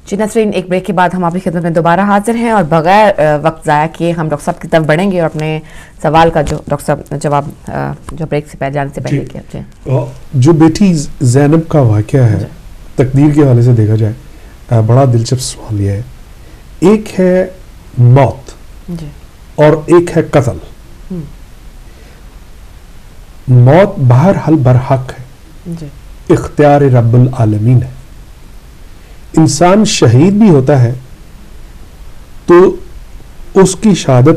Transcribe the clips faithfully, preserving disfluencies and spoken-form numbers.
جی ناظرین، ایک بریک کے بعد ہم آپ کی خدمت میں دوبارہ حاضر ہیں اور بغیر وقت ضائع کیے ہم ڈاکٹر صاحب کی طرف بڑھیں گے اور اپنے سوال کا جو ڈاکٹر صاحب جواب جو بریک سے پہلے جانے سے پہلے کیا جائے. جو بیٹی زینب کا واقعہ ہے تقدیر کے حوالے سے دیکھا جائے بڑا دلچسپ سوال یہ ہے. ایک ہے موت اور ایک ہے قتل. موت بہرحال برحق ہے، اختیار رب العالمین ہے. انسان شہید بھی ہوتا ہے تو اس کی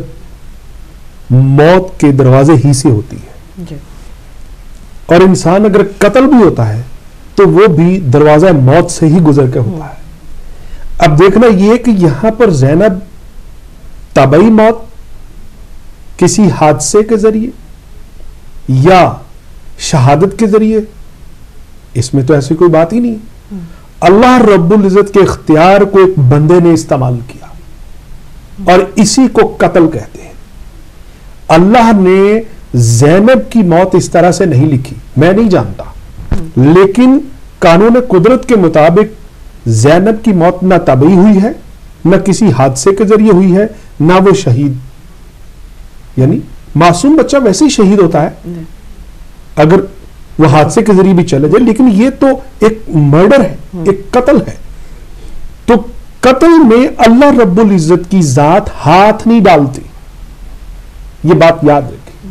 شہادت موت کے دروازے ہی سے ہوتی ہے، اور انسان اگر قتل بھی ہوتا ہے تو وہ بھی دروازہ موت سے ہی گزر کے ہوتا ہے. اب دیکھنا یہ کہ یہاں پر زینب طبعی موت کسی حادثے کے ذریعے یا شہادت کے ذریعے، اس میں تو ایسی کوئی بات ہی نہیں. اللہ رب العزت کے اختیار کو ایک بندے نے استعمال کیا اور اسی کو قتل کہتے ہیں. اللہ نے زینب کی موت اس طرح سے نہیں لکھی، میں نہیں جانتا، لیکن قانون قدرت کے مطابق زینب کی موت نہ طبعی ہوئی ہے، نہ کسی حادثے کے ذریعے ہوئی ہے، نہ وہ شہید. یعنی معصوم بچہ ویسے ہی شہید ہوتا ہے اگر وہ حادثے کے ذریعے بھی چلے جائے، لیکن یہ تو ایک مرڈر ہے، ایک قتل ہے. تو قتل میں اللہ رب العزت کی ذات ہاتھ نہیں ڈالتی، یہ بات یاد رکھیں.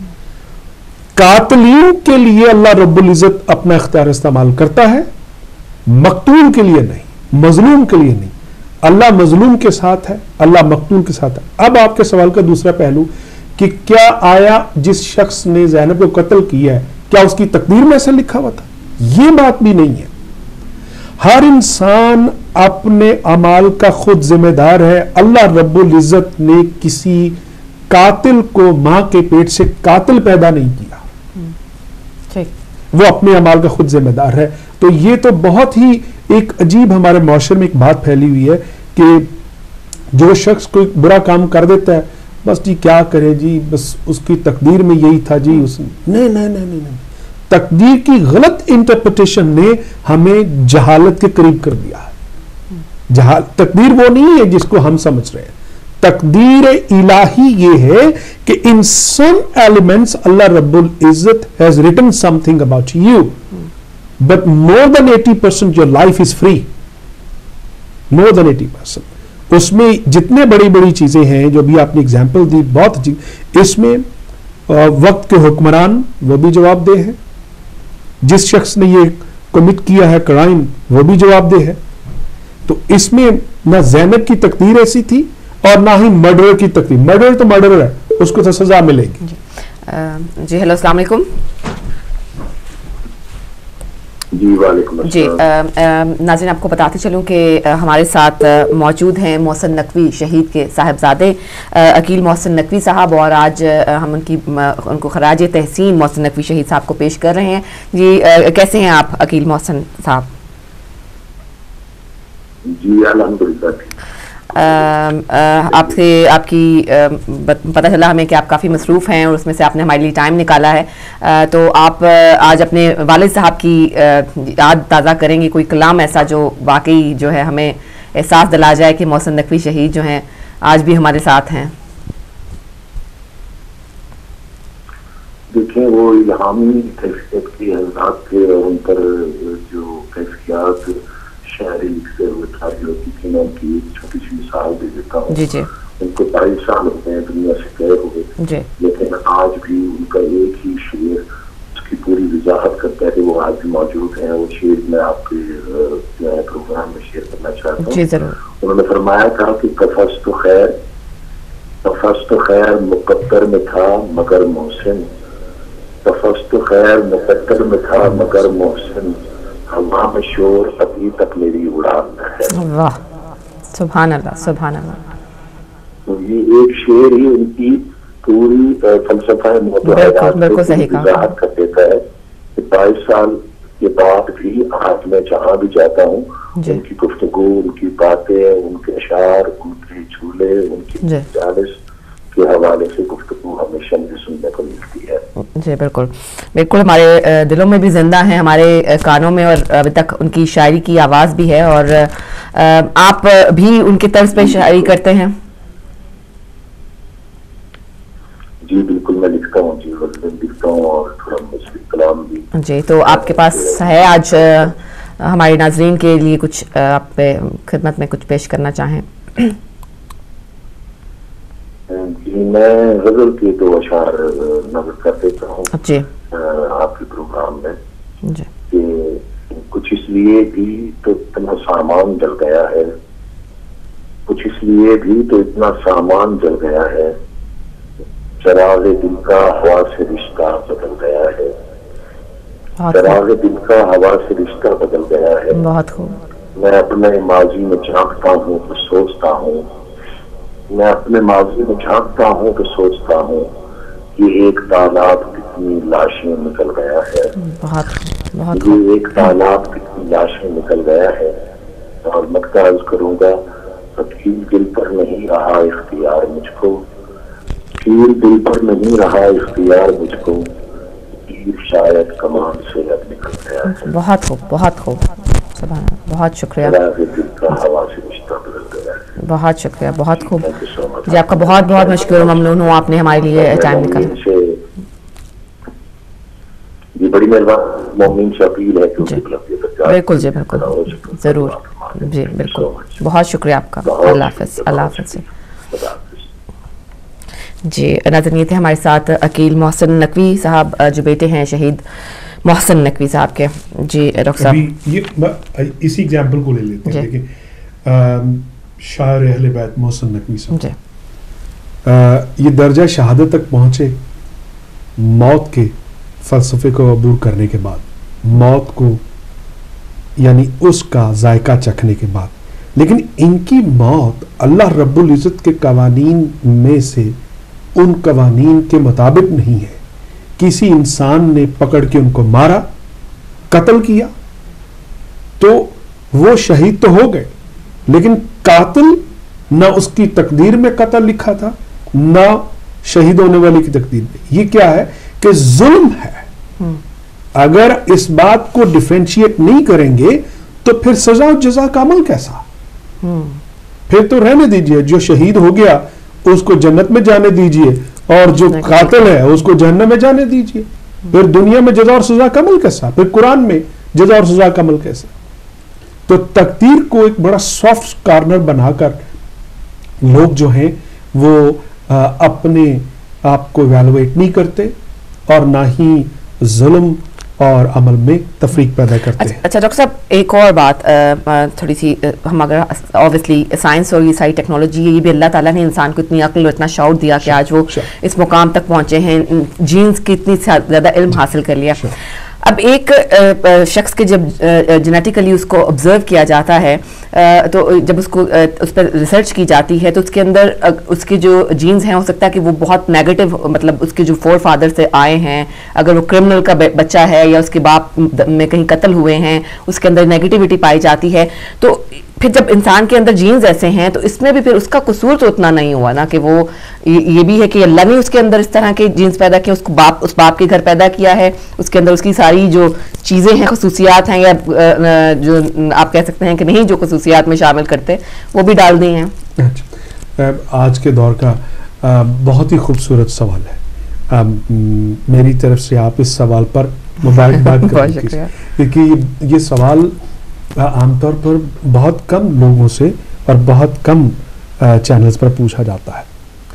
قاتلین کے لیے اللہ رب العزت اپنا اختیار استعمال کرتا ہے، مقتول کے لیے نہیں، مظلوم کے لیے نہیں. اللہ مظلوم کے ساتھ ہے، اللہ مقتول کے ساتھ ہے. اب آپ کے سوال کا دوسرا پہلو کہ کیا آیا جس شخص نے زینب کو قتل کیا ہے کیا اس کی تقدیر میں ایسا لکھا ہوا تھا؟ یہ بات بھی نہیں ہے. ہر انسان اپنے اعمال کا خود ذمہ دار ہے. اللہ رب العزت نے کسی قاتل کو ماں کے پیٹ سے قاتل پیدا نہیں کیا، وہ اپنے اعمال کا خود ذمہ دار ہے. تو یہ تو بہت ہی ایک عجیب ہمارے معاشرے میں ایک بات پھیلی ہوئی ہے کہ جو شخص کوئی برا کام کر دیتا ہے بس جی کیا کرے جی، بس اس کی تقدیر میں یہی تھا جی. اس نہیں نہیں نہیں نہیں تقدیر کی غلط انٹرپریٹیشن نے ہمیں جہالت کے قریب کر دیا ہے. جہال تقدیر وہ نہیں ہے جس کو ہم سمجھ رہے ہیں. تقدیر الہی یہ ہے کہ in some elements اللہ رب العزت has written something about you, but more than eighty percent your life is free. more than eighty percent. اس میں جتنے بڑی بڑی چیزیں ہیں جو بھی آپ نے اگزامپل دی بہت اچھی، اس میں وقت کے حکمران وہ بھی جواب دہ ہے، جس شخص نے یہ کمٹ کیا ہے کرائم وہ بھی جواب دہ ہے. تو اس میں نہ زینب کی تقدیر ایسی تھی اور نہ ہی مرڈر کی تقدیر. مرڈر تو مرڈر ہے، اس کو تو سزا ملے گی. جی ہیلو السلام علیکم. جی وعلیکم السلام. جی ناظرین آپ کو بتاتے چلوں کہ ہمارے ساتھ موجود ہیں محسن نقوی شہید کے صاحبزادے عقیل محسن نقوی صاحب، اور آج ہم ان کی ان کو خراج تحسین محسن نقوی شہید صاحب کو پیش کر رہے ہیں. جی کیسے ہیں آپ عقیل محسن صاحب؟ جی الحمدللہ. آپ سے آپ کی پتہ چلا ہمیں کہ آپ کافی مصروف ہیں اور اس میں سے آپ نے ہمارے لیے ٹائم نکالا ہے. تو آپ آج اپنے والد صاحب کی یاد تازہ کریں گے، کوئی کلام ایسا جو واقعی جو ہے ہمیں احساس دلا جائے کہ محسن نقوی شہید جو ہیں آج بھی ہمارے ساتھ ہیں. دیکھیں وہ الہامی کیفیت کی حضرات کے اور ان پر جو کیفیات شاعری سے اتاری ہوتی تھی، میں ان کی ایک چھوٹی سی مثال دے دیتا ہوں. جی جی. ان کو بائیس سال ہوتے ہیں دنیا سے گئے ہوئے، جی. لیکن آج بھی ان کا ایک ہی شعر اس کی پوری وضاحت کرتا ہے کہ وہ آج بھی موجود ہیں. وہ شعر میں آپ کے جو ہے پروگرام میں شیئر کرنا چاہتا ہوں. جی ضرور. انہوں نے فرمایا تھا کہ قفص تو خیر قفص تو خیر مقدر میں تھا مگر محسن، قفص تو خیر مقدر میں تھا مگر محسن، ہوا میں شور ابھی تک میری اڑان ہے. واہ سبحان اللہ سبحان اللہ. تو یہ ایک شعر ہی ان کی پوری فلسفہ موت و حیات کو وضاحت کر دیتا ہے کہ بائیس سال کے بعد بھی آج میں جہاں بھی جاتا ہوں ان کی گفتگو، ان کی باتیں، ان کے اشعار، ان کے جھولے، ان کی مجالس کے حوالے سے گفتگو ہمیشہ مجھے سننے کو ملتی ہے. جی بالکل بالکل ہمارے دلوں میں بھی زندہ ہیں, ہمارے کانوں میں, اور ابھی تک ان کی شاعری کی آواز بھی ہے, اور آپ بھی ان کے طرز پہ شاعری کرتے ہیں؟ جی بالکل میں لکھتا ہوں, جی غزلیں لکھتا ہوں اور تھوڑا مصری کلام بھی. جی تو آپ کے پاس ہے آج ہمارے ناظرین کے لیے کچھ آپ پہ خدمت میں کچھ پیش کرنا چاہیں؟ جی میں غزل کے دو اشعار نظر کر دیتا ہوں جی آپ کے پروگرام میں. جی کہ کچھ اس لیے بھی تو اتنا سامان جل گیا ہے, کچھ اس لیے بھی تو اتنا سامان جل گیا ہے, چراغ دل کا ہوا سے رشتہ بدل گیا ہے, چراغ دل کا ہوا سے رشتہ بدل گیا ہے. بہت خوب. میں اپنے ماضی میں جھانکتا ہوں تو سوچتا ہوں, میں اپنے ماضی میں جھانکتا ہوں تو سوچتا ہوں یہ ایک تالاب کتنی لاشیں نکل گیا ہے, بہت یہ ایک تالاب کتنی لاشیں نکل گیا ہے. اور مکتا عرض کروں گا تکیل دل پر نہیں رہا اختیار مجھ کو, تیر دل پر نہیں رہا اختیار مجھ کو, تیر شاید کمان سے اب نکل گیا ہے. بہت خوب بہت خوب, سبحان اللہ, بہت شکریہ. دل کا ہوا سے رشتہ بدل گیا ہے. بہت شکریہ, بہت خوب. جی آپ کا بہت بہت مشکور ممنون ہوں, آپ نے ہمارے لیے ٹائم نکالا. یہ بڑی مہربانی مومن سے اپیل ہے کہ بالکل جی بالکل ضرور, جی بالکل. بہت شکریہ آپ کا. اللہ حافظ. اللہ حافظ. جی ناظرین یہ تھے ہمارے ساتھ عقیل محسن نقوی صاحب جو بیٹے ہیں شہید محسن نقوی صاحب کے. جی ڈاکٹر صاحب یہ اسی ایگزامپل کو لے لیتے ہیں, لیکن شاعر اہل بیت محسن نقوی صاحب جی یہ درجہ شہادت تک پہنچے موت کے فلسفے کو عبور کرنے کے بعد, موت کو یعنی اس کا ذائقہ چکھنے کے بعد. لیکن ان کی موت اللہ رب العزت کے قوانین میں سے ان قوانین کے مطابق نہیں ہے. کسی انسان نے پکڑ کے ان کو مارا, قتل کیا, تو وہ شہید تو ہو گئے, لیکن قاتل نہ اس کی تقدیر میں قتل لکھا تھا نہ شہید ہونے والے کی تقدیر میں. یہ کیا ہے کہ ظلم ہے. اگر اس بات کو ڈیفرینشیٹ نہیں کریں گے تو پھر سزا و جزا کا عمل کیسا؟ پھر تو رہنے دیجئے, جو شہید ہو گیا اس کو جنت میں جانے دیجئے, اور جو قاتل ہے اس کو جہنم میں جانے دیجئے. پھر دنیا میں جزا اور سزا کا عمل کیسا؟ پھر قرآن میں جزا اور سزا کا عمل کیسا؟ تو تقدیر کو ایک بڑا سافٹ کارنر بنا کر لوگ جو ہیں وہ اپنے آپ کو ایویلویٹ نہیں کرتے اور نہ ہی ظلم اور عمل میں تفریق پیدا کرتے ہیں. اچھا ڈاکٹر صاحب ایک اور بات تھوڑی سی, ہم اگر اوبیسلی سائنس اور یہ ساری ٹیکنالوجی یہ بھی اللہ تعالیٰ نے انسان کو اتنی عقل اور اتنا شعور دیا کہ آج وہ اس مقام تک پہنچے ہیں, جینز کی اتنی زیادہ علم حاصل کر لیا. اب ایک شخص کے جب جینیٹیکلی اس کو آبزرو کیا جاتا ہے تو جب اس کو اس پر ریسرچ کی جاتی ہے تو اس کے اندر اس کے جو جینز ہیں ہو سکتا ہے کہ وہ بہت نیگیٹو, مطلب اس کے جو فور فادر سے آئے ہیں, اگر وہ کرمنل کا بچہ ہے یا اس کے باپ میں کہیں قتل ہوئے ہیں اس کے اندر نیگیٹیوٹی پائی جاتی ہے, تو پھر جب انسان کے اندر جینز ایسے ہیں تو اس میں بھی پھر اس کا قصور تو اتنا نہیں ہوا نا, کہ وہ یہ بھی ہے کہ اللہ نے اس کے اندر اس طرح کے جینز پیدا کیے, اس کو باپ اس باپ کے گھر پیدا کیا ہے, اس کے اندر اس کی ساری جو چیزیں ہیں خصوصیات ہیں یا جو آپ کہہ سکتے ہیں کہ نہیں جو خصوصیات میں شامل کرتے وہ بھی ڈال دی ہیں. آج کے دور کا بہت ہی خوبصورت سوال ہے, میری طرف سے آپ اس سوال پر مبارکباد کریں, کیونکہ یہ سوال عام طور پر بہت کم لوگوں سے اور بہت کم چینلز پر پوچھا جاتا ہے.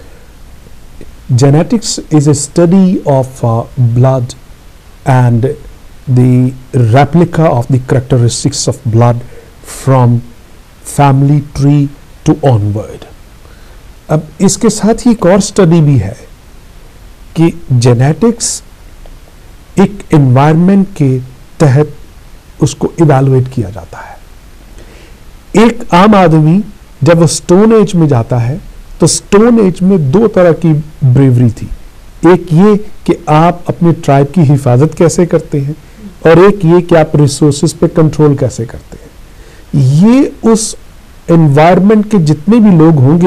Genetics is a study of blood and the replica of the characteristics of blood from family tree to onward. اب اس کے ساتھ ہی ایک اور اسٹڈی بھی ہے کہ جینیٹکس ایک انوائرمنٹ کے تحت اس کو ایویلویٹ کیا جاتا ہے. ایک عام آدمی جب وہ سٹون ایج میں جاتا ہے تو سٹون ایج میں دو طرح کی بریوری تھی, ایک یہ کہ آپ اپنے ٹرائب کی حفاظت کیسے کرتے ہیں اور ایک یہ کہ آپ ریسورسز پہ کنٹرول کیسے کرتے ہیں. یہ اس انوائرمنٹ کے جتنے بھی لوگ ہوں گے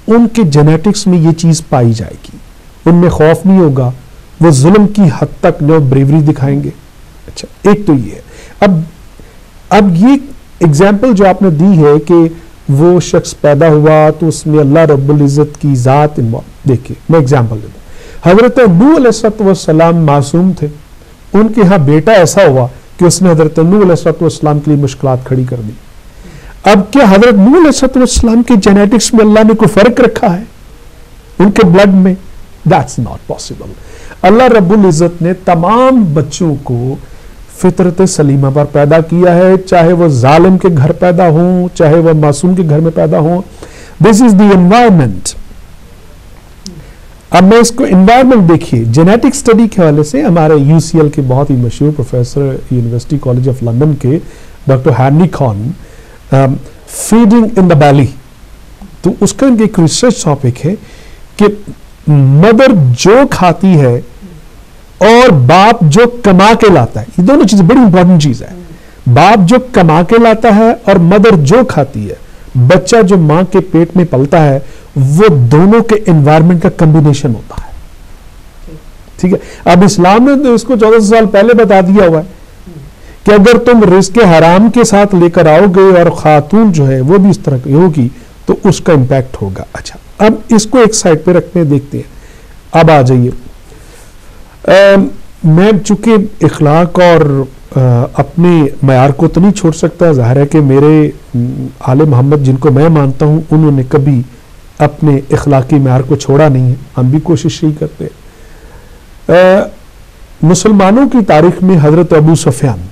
ان کے جینیٹکس میں یہ چیز پائی جائے گی. ان میں خوف نہیں ہوگا, وہ ظلم کی حد تک جو بریوری دکھائیں گے. اچھا, ایک تو یہ ہے. اب اب یہ اگزامپل جو آپ نے دی ہے کہ وہ شخص پیدا ہوا تو اس میں اللہ رب العزت کی ذات انوالو. دیکھیے میں اگزامپل دیتا ہوں. حضرت نوح علیہ السلام معصوم تھے, ان کے ہاں بیٹا ایسا ہوا کہ اس نے حضرت نوح علیہ السلام کے لیے مشکلات کھڑی کر دی. اب کیا حضرت نوح علیہ السلام کے جینیٹکس میں اللہ نے کوئی فرق رکھا ہے ان کے بلڈ میں؟ That's not possible. اللہ رب العزت نے تمام بچوں کو فطرت سلیمہ پر پیدا کیا ہے, چاہے وہ ظالم کے گھر پیدا ہوں, چاہے وہ معصوم کے گھر میں پیدا ہوں. This is the environment. اب میں اس کو انوائرمنٹ دیکھیے, جینیٹک سٹڈی کے حوالے سے ہمارے یو سی ایل کے بہت ہی مشہور professor University College of London کے doctor Henry Khan, feeding in the belly, تو اس کا ایک ریسرچ ٹاپک ہے کہ مدر جو کھاتی ہے اور باپ جو کما کے لاتا ہے, یہ دونوں چیزیں بڑی امپورٹنٹ چیز ہے. باپ جو کما کے لاتا ہے اور مدر جو کھاتی ہے, بچہ جو ماں کے پیٹ میں پلتا ہے, وہ دونوں کے انوائرمنٹ کا کمبینیشن ہوتا ہے. ٹھیک ہے, اب اسلام نے تو اس کو چودہ سو سال پہلے بتا دیا ہوا ہے کہ اگر تم رزق حرام کے ساتھ لے کر آؤ گے اور خاتون جو ہے وہ بھی اس طرح کی ہوگی تو اس کا امپیکٹ ہوگا. اچھا, اب اس کو ایک سائڈ پہ رکھتے ہیں, دیکھتے ہیں. اب آ جائیے, میں چونکہ اخلاق اور اپنے معیار کو تو نہیں چھوڑ سکتا. ظاہر ہے کہ میرے آل محمد جن کو میں مانتا ہوں انہوں نے کبھی اپنے اخلاقی معیار کو چھوڑا نہیں ہے, ہم بھی کوشش نہیں کرتے. مسلمانوں کی تاریخ میں حضرت ابو سفیان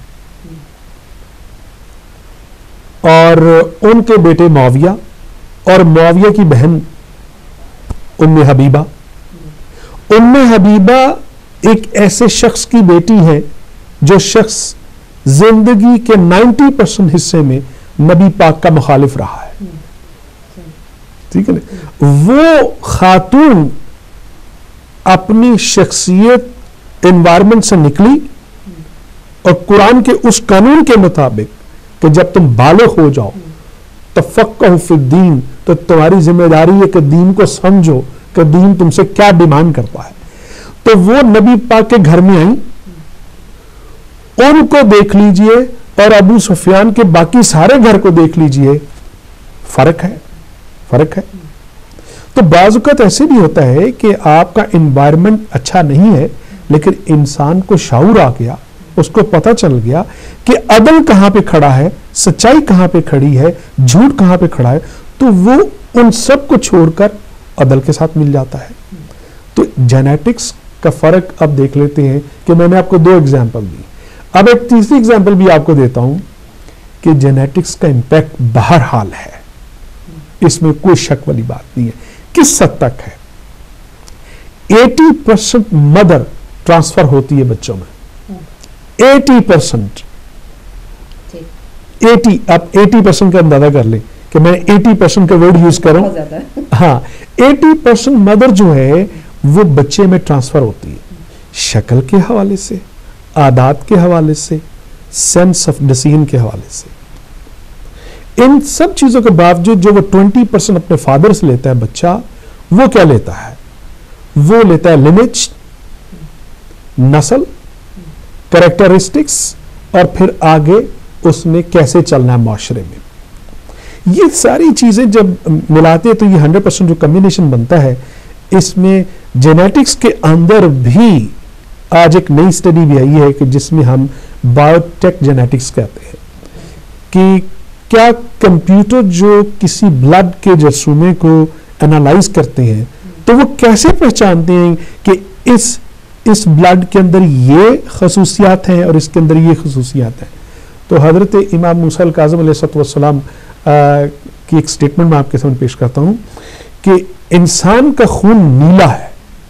اور ان کے بیٹے معاویہ اور معاویہ کی بہن ام حبیبہ, ام حبیبہ ایک ایسے شخص کی بیٹی ہے جو شخص زندگی کے نائنٹی پرسنٹ حصے میں نبی پاک کا مخالف رہا ہے. ٹھیک ہے نا, وہ خاتون اپنی شخصیت انوائرمنٹ سے نکلی اور قرآن کے اس قانون کے مطابق کہ جب تم بالغ ہو جاؤ تفقہ فی الدین, تو تمہاری ذمہ داری ہے کہ دین کو سمجھو کہ دین تم سے کیا ڈیمانڈ کرتا ہے. تو وہ نبی پاک کے گھر میں آئیں, ان کو دیکھ لیجئے اور ابو سفیان کے باقی سارے گھر کو دیکھ لیجئے, فرق ہے, فرق ہے. تو بعض اوقات ایسے بھی ہوتا ہے کہ آپ کا انوائرمنٹ اچھا نہیں ہے لیکن انسان کو شعور آ گیا, اس کو پتہ چل گیا کہ عدل کہاں پہ کھڑا ہے, سچائی کہاں پہ کھڑی ہے, جھوٹ کہاں پہ کھڑا ہے, تو وہ ان سب کو چھوڑ کر عدل کے ساتھ مل جاتا ہے. تو جینیٹکس کا فرق اب دیکھ لیتے ہیں کہ میں نے آپ کو دو ایگزامپل دی. اب ایک تیسری ایگزامپل بھی آپ کو دیتا ہوں کہ جینیٹکس کا امپیکٹ بہرحال ہے, اس میں کوئی شک والی بات نہیں ہے. کس حد تک ہے؟ ایٹی پرسنٹ مدر ٹرانسفر ہوتی ہے بچوں میں, ایٹی پرسنٹ ایٹی آپ ایٹی پرسنٹ کا اندازہ کر لیں کہ میں ایٹی پرسنٹ کا ورڈ یوز کروں. ہاں, ایٹی پرسنٹ مدر جو ہے وہ بچے میں ٹرانسفر ہوتی ہے, شکل کے حوالے سے, عادات کے حوالے سے, سینس آف ڈسیزن کے حوالے سے. ان سب چیزوں کے باوجود جو وہ ٹوینٹی پرسنٹ اپنے فادر سے لیتا ہے بچہ, وہ کیا لیتا ہے؟ وہ لیتا ہے لینیج, نسل, کریکٹرسٹکس, اور پھر آگے اس نے کیسے چلنا ہے معاشرے میں. یہ ساری چیزیں جب ملاتے ہیں تو یہ ہنڈریڈ پرسینٹ جو کمبینیشن بنتا ہے, اس میں جینیٹکس کے اندر بھی آج ایک نئی اسٹڈی بھی آئی ہے کہ جس میں ہم بایوٹیک جینیٹکس کہتے ہیں کہ کیا کمپیوٹر جو کسی بلڈ کے جرثومے کو انالائز کرتے ہیں تو وہ کیسے پہچانتے ہیں کہ اس اس بلڈ کے اندر یہ خصوصیات ہیں اور اس کے اندر یہ خصوصیات ہیں. تو حضرت امام موسیٰ الکاظم علیہ السلام کی ایک سٹیٹمنٹ میں آپ کے سامنے پیش کرتا ہوں کہ انسان کا خون نیلا ہے.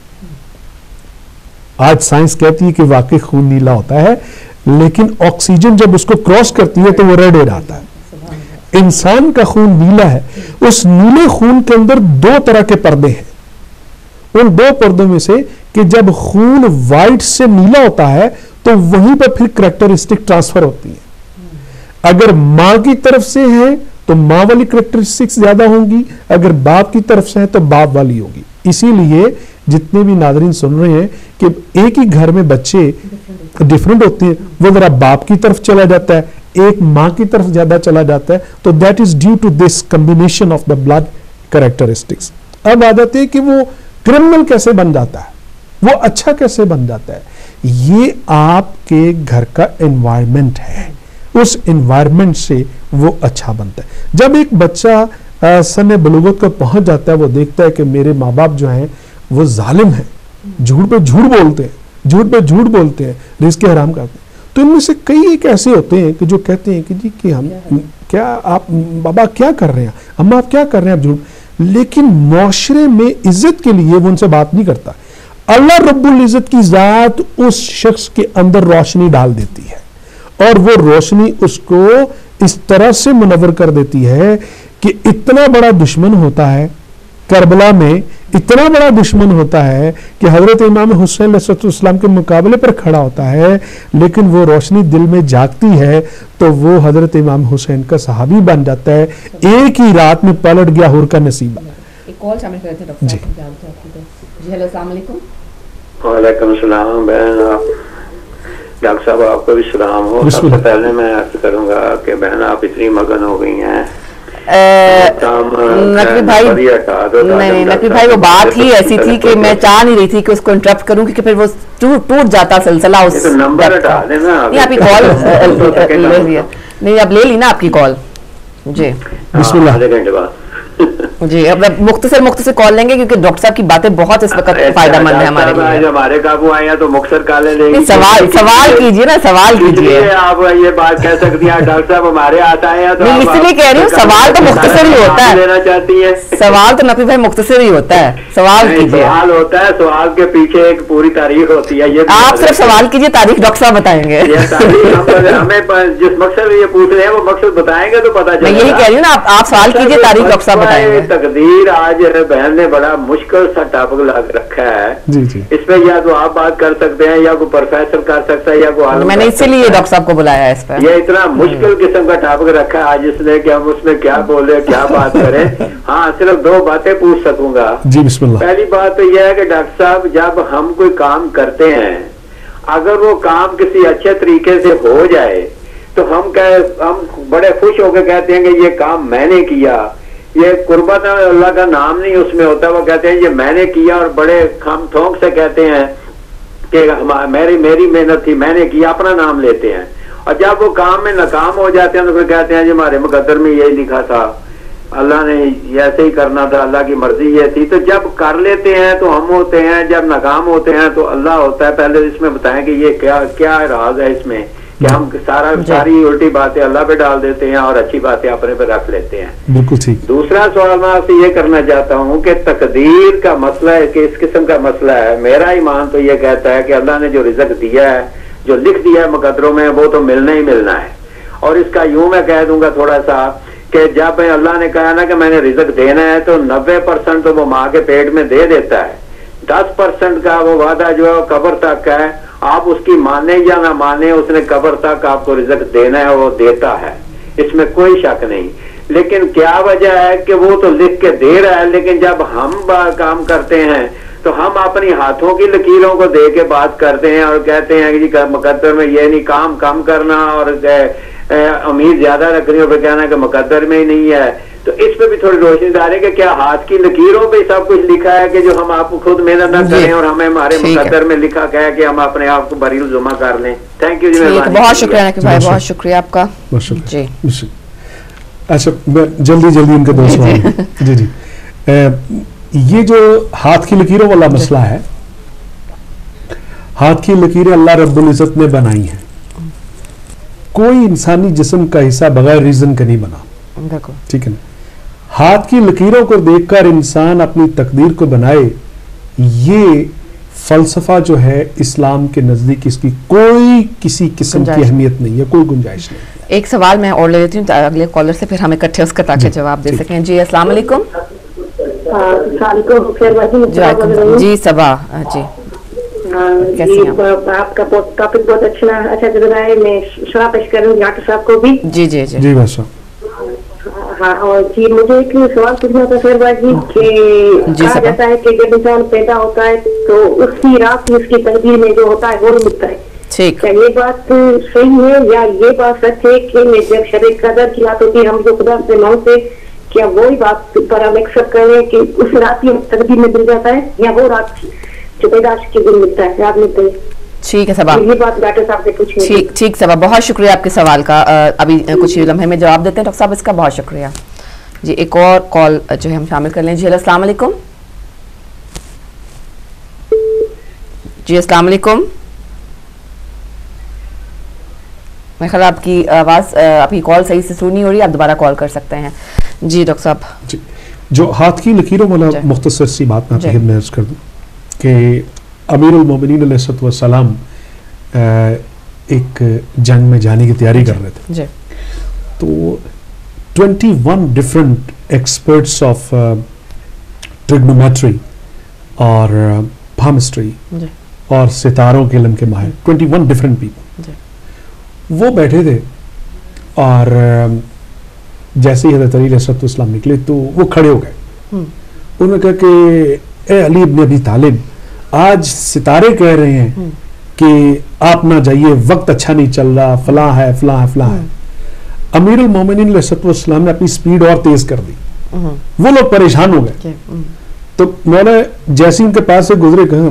آج سائنس کہتی ہے کہ واقعی خون نیلا ہوتا ہے, لیکن آکسیجن جب اس کو کراس کرتی ہے تو وہ ریڈ ہو جاتا ہے. انسان کا خون نیلا ہے. اس نیلے خون کے اندر دو طرح کے پردے ہیں. ان دو پردوں میں سے کہ جب خون وائٹ سے نیلا ہوتا ہے تو وہیں پر پھر کریکٹرسٹک ٹرانسفر ہوتی ہے. اگر ماں کی طرف سے ہے تو ماں والی کریکٹرسٹکس زیادہ ہوں گی, اگر باپ کی طرف سے ہیں تو باپ والی ہوگی. اسی لیے جتنے بھی ناظرین سن رہے ہیں کہ ایک ہی گھر میں بچے ڈیفرنٹ ہوتے ہیں, وہ ذرا باپ کی طرف چلا جاتا ہے, ایک ماں کی طرف زیادہ چلا جاتا ہے, تو that is due to this combination of the blood characteristics. اب آ جاتے ہیں کہ وہ کرمنل کیسے بن جاتا ہے, وہ اچھا کیسے بن جاتا ہے. یہ آپ کے گھر کا انوائرمنٹ ہے, اس انوائرمنٹ سے وہ اچھا بنتا ہے. جب ایک بچہ سن بلوغت کو پہنچ جاتا ہے, وہ دیکھتا ہے کہ میرے ماں باپ جو ہیں وہ ظالم ہیں, جھوٹ پہ جھوٹ بولتے ہیں, جھوٹ پہ جھوٹ بولتے ہیں, رزق حرام کرتے ہیں, تو ان میں سے کئی ایک ایسے ہوتے ہیں کہ جو کہتے ہیں کہ جی کہ ہم کیا آپ بابا کیا کر رہے ہیں, اما آپ کیا کر رہے ہیں, آپ جھوٹ, لیکن معاشرے میں عزت کے لیے وہ ان سے بات نہیں کرتا. اللہ رب العزت کی ذات اس شخص کے اندر روشنی ڈال دیتی ہے, اور وہ روشنی اس کو اس طرح سے منور کر دیتی ہے کہ اتنا بڑا دشمن ہوتا ہے کربلا میں, اتنا بڑا دشمن ہوتا ہے کہ حضرت امام حسین علیہ السلام کے مقابلے پر کھڑا ہوتا ہے, لیکن وہ روشنی دل میں جاگتی ہے تو وہ حضرت امام حسین کا صحابی بن جاتا ہے, ایک ہی رات میں پلٹ گیا حور کا نصیب. ایک کال شامل کرتے ہیں ڈاکٹر صاحب. جی ہیلو, السلام علیکم. وعلیکم السلام بہن. ڈاکٹر صاحب آپ کو بھی سلام ہو. سب سے پہلے میں عرض کروں گا کہ بہن آپ اتنی مگن ہو گئی ہیں. نقوی بھائی نہیں نقوی بھائی وہ بات ہی ایسی تھی کہ میں چاہ نہیں رہی تھی کہ اس کو انٹرپٹ کروں, کیونکہ پھر وہ ٹوٹ جاتا سلسلہ. اس نمبر ہٹا دینا, نہیں آپ کی کال نہیں اب لے لی نا آپ کی کال. جی بسم اللہ. آدھے گھنٹے بعد جی اب مختصر مختصر کال لیں گے کیونکہ ڈاکٹر صاحب کی باتیں بہت اس وقت فائدہ مند ہے ہمارے لیے. ہمارے قابو آئے ہیں تو مختصر کالیں لیں گے. سوال سوال کیجیے نا, سوال کیجیے. آپ یہ بات کہہ سکتی ہیں ڈاکٹر صاحب ہمارے ہاتھ آئے ہیں تو اس لیے کہہ رہی ہوں سوال تو مختصر ہی ہوتا ہے. لینا چاہتی ہے سوال تو نقوی بھائی مختصر ہی ہوتا ہے. سوال کیجیے. سوال ہوتا ہے, سوال کے پیچھے ایک پوری تاریخ ہوتی ہے. یہ آپ صرف سوال کیجیے, تاریخ ڈاکٹر صاحب بتائیں گے. ہمیں جس مقصد میں یہ پوچھ رہے ہیں وہ مقصد بتائیں گے تو پتا چلے گا. میں یہی کہہ رہی ہوں نا, آپ سوال کیجیے, تاریخ ڈاکٹر صاحب بتائیں گے. تقدیر آج بہن نے بڑا مشکل سا ٹاپک رکھا ہے. جی جی اس پہ یا تو آپ بات کر سکتے ہیں, یا کوئی پروفیسر کر سکتا ہے, یا کوئی عالم. میں نے اسی لیے ڈاکٹر صاحب کو بلایا ہے اس پہ. یہ اتنا مشکل قسم کا ٹاپک رکھا ہے آج اس نے کہ ہم اس میں کیا بولے, کیا بات کریں. ہاں صرف دو باتیں پوچھ سکوں گا. جی بسم اللہ. پہلی بات تو یہ ہے کہ ڈاکٹر صاحب جب ہم کوئی کام کرتے ہیں, اگر وہ کام کسی اچھے طریقے سے ہو جائے تو ہم ہم بڑے خوش ہو کے کہتے ہیں کہ یہ کام میں نے کیا. یہ قربت اللہ کا نام نہیں اس میں ہوتا. وہ کہتے ہیں یہ میں نے کیا, اور بڑے خام تھونک سے کہتے ہیں کہ میری میری محنت تھی, میں نے کیا, اپنا نام لیتے ہیں. اور جب وہ کام میں ناکام ہو جاتے ہیں تو پھر کہتے ہیں جی ہمارے مقدر میں یہی لکھا تھا, اللہ نے ایسے ہی کرنا تھا, اللہ کی مرضی یہ تھی. تو جب کر لیتے ہیں تو ہم ہوتے ہیں, جب ناکام ہوتے ہیں تو اللہ ہوتا ہے. پہلے اس میں بتائیں کہ یہ کیا کیا راز ہے اس میں کہ ہم سارا ساری الٹی باتیں اللہ پہ ڈال دیتے ہیں اور اچھی باتیں اپنے پہ رکھ لیتے ہیں. بالکل ٹھیک. دوسرا سوال میں آپ سے یہ کرنا چاہتا ہوں کہ تقدیر کا مسئلہ ہے کہ اس قسم کا مسئلہ ہے. میرا ایمان تو یہ کہتا ہے کہ اللہ نے جو رزق دیا ہے, جو لکھ دیا ہے مقدروں میں, وہ تو ملنا ہی ملنا ہے. اور اس کا یوں میں کہہ دوں گا تھوڑا سا کہ جب اللہ نے کہا نا کہ میں نے رزق دینا ہے تو نبے پرسنٹ تو وہ ماں کے پیٹ میں دے دیتا ہے. دس پرسنٹ کا وہ وعدہ جو ہے قبر تک کا ہے. آپ اس کی مانے یا نہ مانے, اس نے قبر تک آپ کو رزق دینا ہے, وہ دیتا ہے, اس میں کوئی شک نہیں. لیکن کیا وجہ ہے کہ وہ تو لکھ کے دے رہا ہے, لیکن جب ہم کام کرتے ہیں تو ہم اپنی ہاتھوں کی لکیروں کو دے کے بات کرتے ہیں اور کہتے ہیں کہ جی مقدر میں یہ نہیں, کام کم کرنا اور امید زیادہ رکھنی اور پھر کہنا کہ مقدر میں ہی نہیں ہے. تو اس پہ بھی تھوڑی روشنی ڈالیں کہ کیا ہاتھ کی لکیروں پہ سب کچھ لکھا ہے کہ جو ہم آپ کو خود محنت نہ کریں اور ہمیں ہمارے مقدر میں لکھا گیا کہ ہم اپنے آپ کو بریل جمع کر لیں. تھینک یو جی, بہت شکریہ نقوی بھائی, بہت شکریہ آپ کا. جی اچھا جلدی جلدی ان کے دو سوال. جی جی یہ جو ہاتھ کی لکیروں والا مسئلہ ہے, ہاتھ کی لکیریں اللہ رب العزت نے بنائی ہیں. کوئی انسانی جسم کا حصہ بغیر ریزن کا نہیں بنا, ٹھیک ہے نا. ہاتھ کی لکیروں کو دیکھ کر انسان اپنی تقدیر کو بنائے, یہ فلسفہ جو ہے اسلام کے نزدیک اس کی کوئی کسی قسم کی اہمیت نہیں ہے, کوئی گنجائش نہیں. ایک سوال میں اور لے لیتی ہوں اگلے کالر سے, پھر ہم اکٹھے اس کا تاکہ جواب دے سکیں. جی السلام علیکم. جی صبا, جی آپ کا ٹاپک بہت اچھا اچھا چل رہا ہے. میں شعا پیش کروں گی ڈاکٹر صاحب کو بھی. جی جی جی جی بس हाँ और जी मुझे एक सवाल पूछना था सर भाई कि कहा जाता है कि जब इंसान पैदा होता है तो उसी रात ही उसकी तकदीर में जो होता है वो मिलता है, क्या ये बात सही है या ये बात सच है कि जब शरीर कदर की बात होती है हम जो खुदा से मांगते क्या वही बात पर हम एक्सेप्ट कर रहे हैं कि उस रात ही तकदीर में मिल जाता है या वो रात जो पैदाश के दिन मिलता है रात मिलता है? ठीक है सबा, ये बात डॉक्टर साहब से पूछनी। ठीक ठीक सबा, बहुत शुक्रिया आपके सवाल का। अभी कुछ लम्हे में जवाब देते हैं डॉक्टर साहब, इसका बहुत शुक्रिया जी। एक और कॉल जो है हम शामिल कर लें। जी अस्सलाम वालेकुम। जी अस्सलाम वालेकुम। मेरे ख्याल आपकी आवाज़ आपकी कॉल सही से सुन नहीं हो रही, आप दोबारा कॉल कर सकते हैं। जी डॉक्टर साहब जी, जो हाथ की लकीरों वाला मुख्तसर सी बात मैं मैं अर्ज कर दूं कि अमीरुल मोमिनीन अलैहिस्सलाम एक जंग में जाने की तैयारी कर रहे थे जी। तो इक्कीस डिफरेंट एक्सपर्ट्स ऑफ ट्रिग्नोमेट्री और पामिस्ट्री और सितारों के इल्म के माहिर, इक्कीस डिफरेंट पीपल वो बैठे थे और जैसे ही हज़रत अली अलैहिस्सलाम निकले तो वो खड़े हो गए। उन्होंने कहा कि ए अली इब्न अबी तालिब, आज सितारे कह रहे हैं कि आप ना जाइए, वक्त अच्छा नहीं चल रहा, फलां है फलां है फलां है। अमीरुल मोमिनीन अलैहिस्सलाम ने अपनी स्पीड और तेज कर दी, वो लोग परेशान हो गए। तो मैंने जैसे उनके पास से गुजरे कहा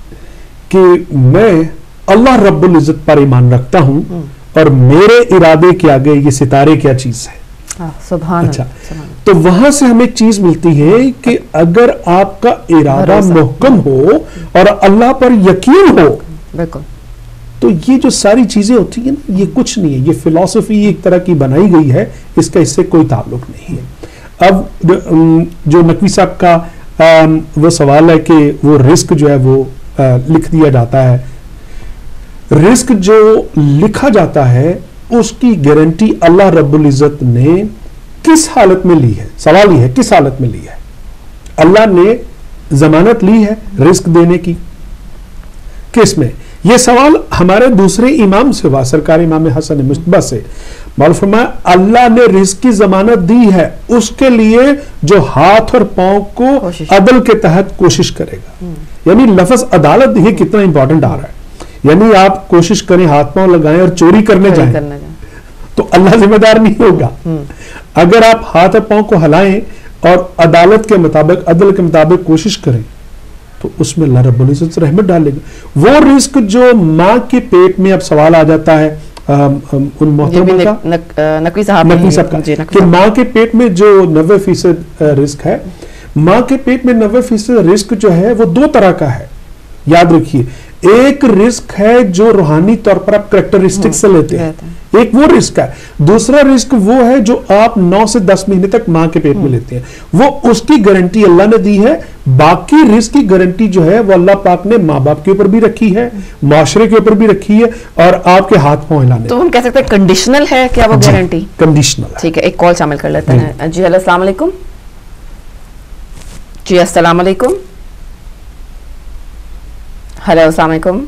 कि मैं अल्लाह रब्बुल इज्जत पर ईमान रखता हूं और मेरे इरादे के आगे ये सितारे क्या चीज है। सुभान अच्छा, तो वहां से हमें एक चीज मिलती है कि अगर आपका इरादा मुहकम हो और अल्लाह पर यकीन हो, बिल्कुल, तो ये जो सारी चीजें होती है ना, ये कुछ नहीं है, ये फिलॉसफी एक तरह की बनाई गई है, इसका इससे कोई ताल्लुक नहीं है। अब जो नकवी साहब का वो सवाल है कि वो रिस्क जो है वो लिख दिया जाता है, रिस्क जो लिखा जाता है उसकी गारंटी अल्लाह रब्बुल इज्जत ने किस हालत में ली है? सवाल ये है किस हालत में ली है? अल्लाह ने जमानत ली है रिस्क देने की, किस में? यह सवाल हमारे दूसरे इमाम से हुआ, सरकार इमाम हसन मुश्तबा से। मौला फरमाया अल्लाह ने रिस्क की जमानत दी है उसके लिए जो हाथ और पांव को अदल के तहत कोशिश करेगा। यानी लफ्ज अदालत, ये कितना इंपॉर्टेंट आ रहा है। यानी आप कोशिश करें, हाथ पांव लगाएं और चोरी करने जाएं करने तो अल्लाह जिम्मेदार नहीं होगा। अगर आप हाथ और पांव को हिलाएं और अदालत के मुताबिक, अदल के मुताबिक कोशिश करें तो उसमें अल्लाह रब्बुल इज्जत रहमत डालेगा। वो रिस्क जो माँ के पेट में, अब सवाल आ जाता है आ, उन मोहतरमा का, नक, नकवी साहब नकवी साहब का कि माँ के पेट में जो नब्बे फीसद रिस्क है, माँ के पेट में नब्बे फीसद रिस्क जो है वो दो तरह का है, याद रखिए। एक रिस्क है जो रूहानी तौर पर आप करेक्टरिस्टिक से लेते हैं, एक वो रिस्क है। दूसरा रिस्क वो है जो आप नौ से दस महीने तक मां के पेट में लेते हैं, वो उसकी गारंटी अल्लाह ने दी है। बाकी रिस्क की गारंटी जो है वो अल्लाह पाक ने माँ बाप के ऊपर भी रखी है, माशरे के ऊपर भी रखी है और आपके हाथ पांव हिलाने। तो हम कह सकते हैं कंडीशनल है क्या वो गारंटी? कंडीशनल। ठीक है, एक कॉल शामिल कर लेते हैं। जी हेलो अस्सलाम वालेकुम। जी अस्सलाम वालेकुम। हेलो अस्सलाम वालेकुम।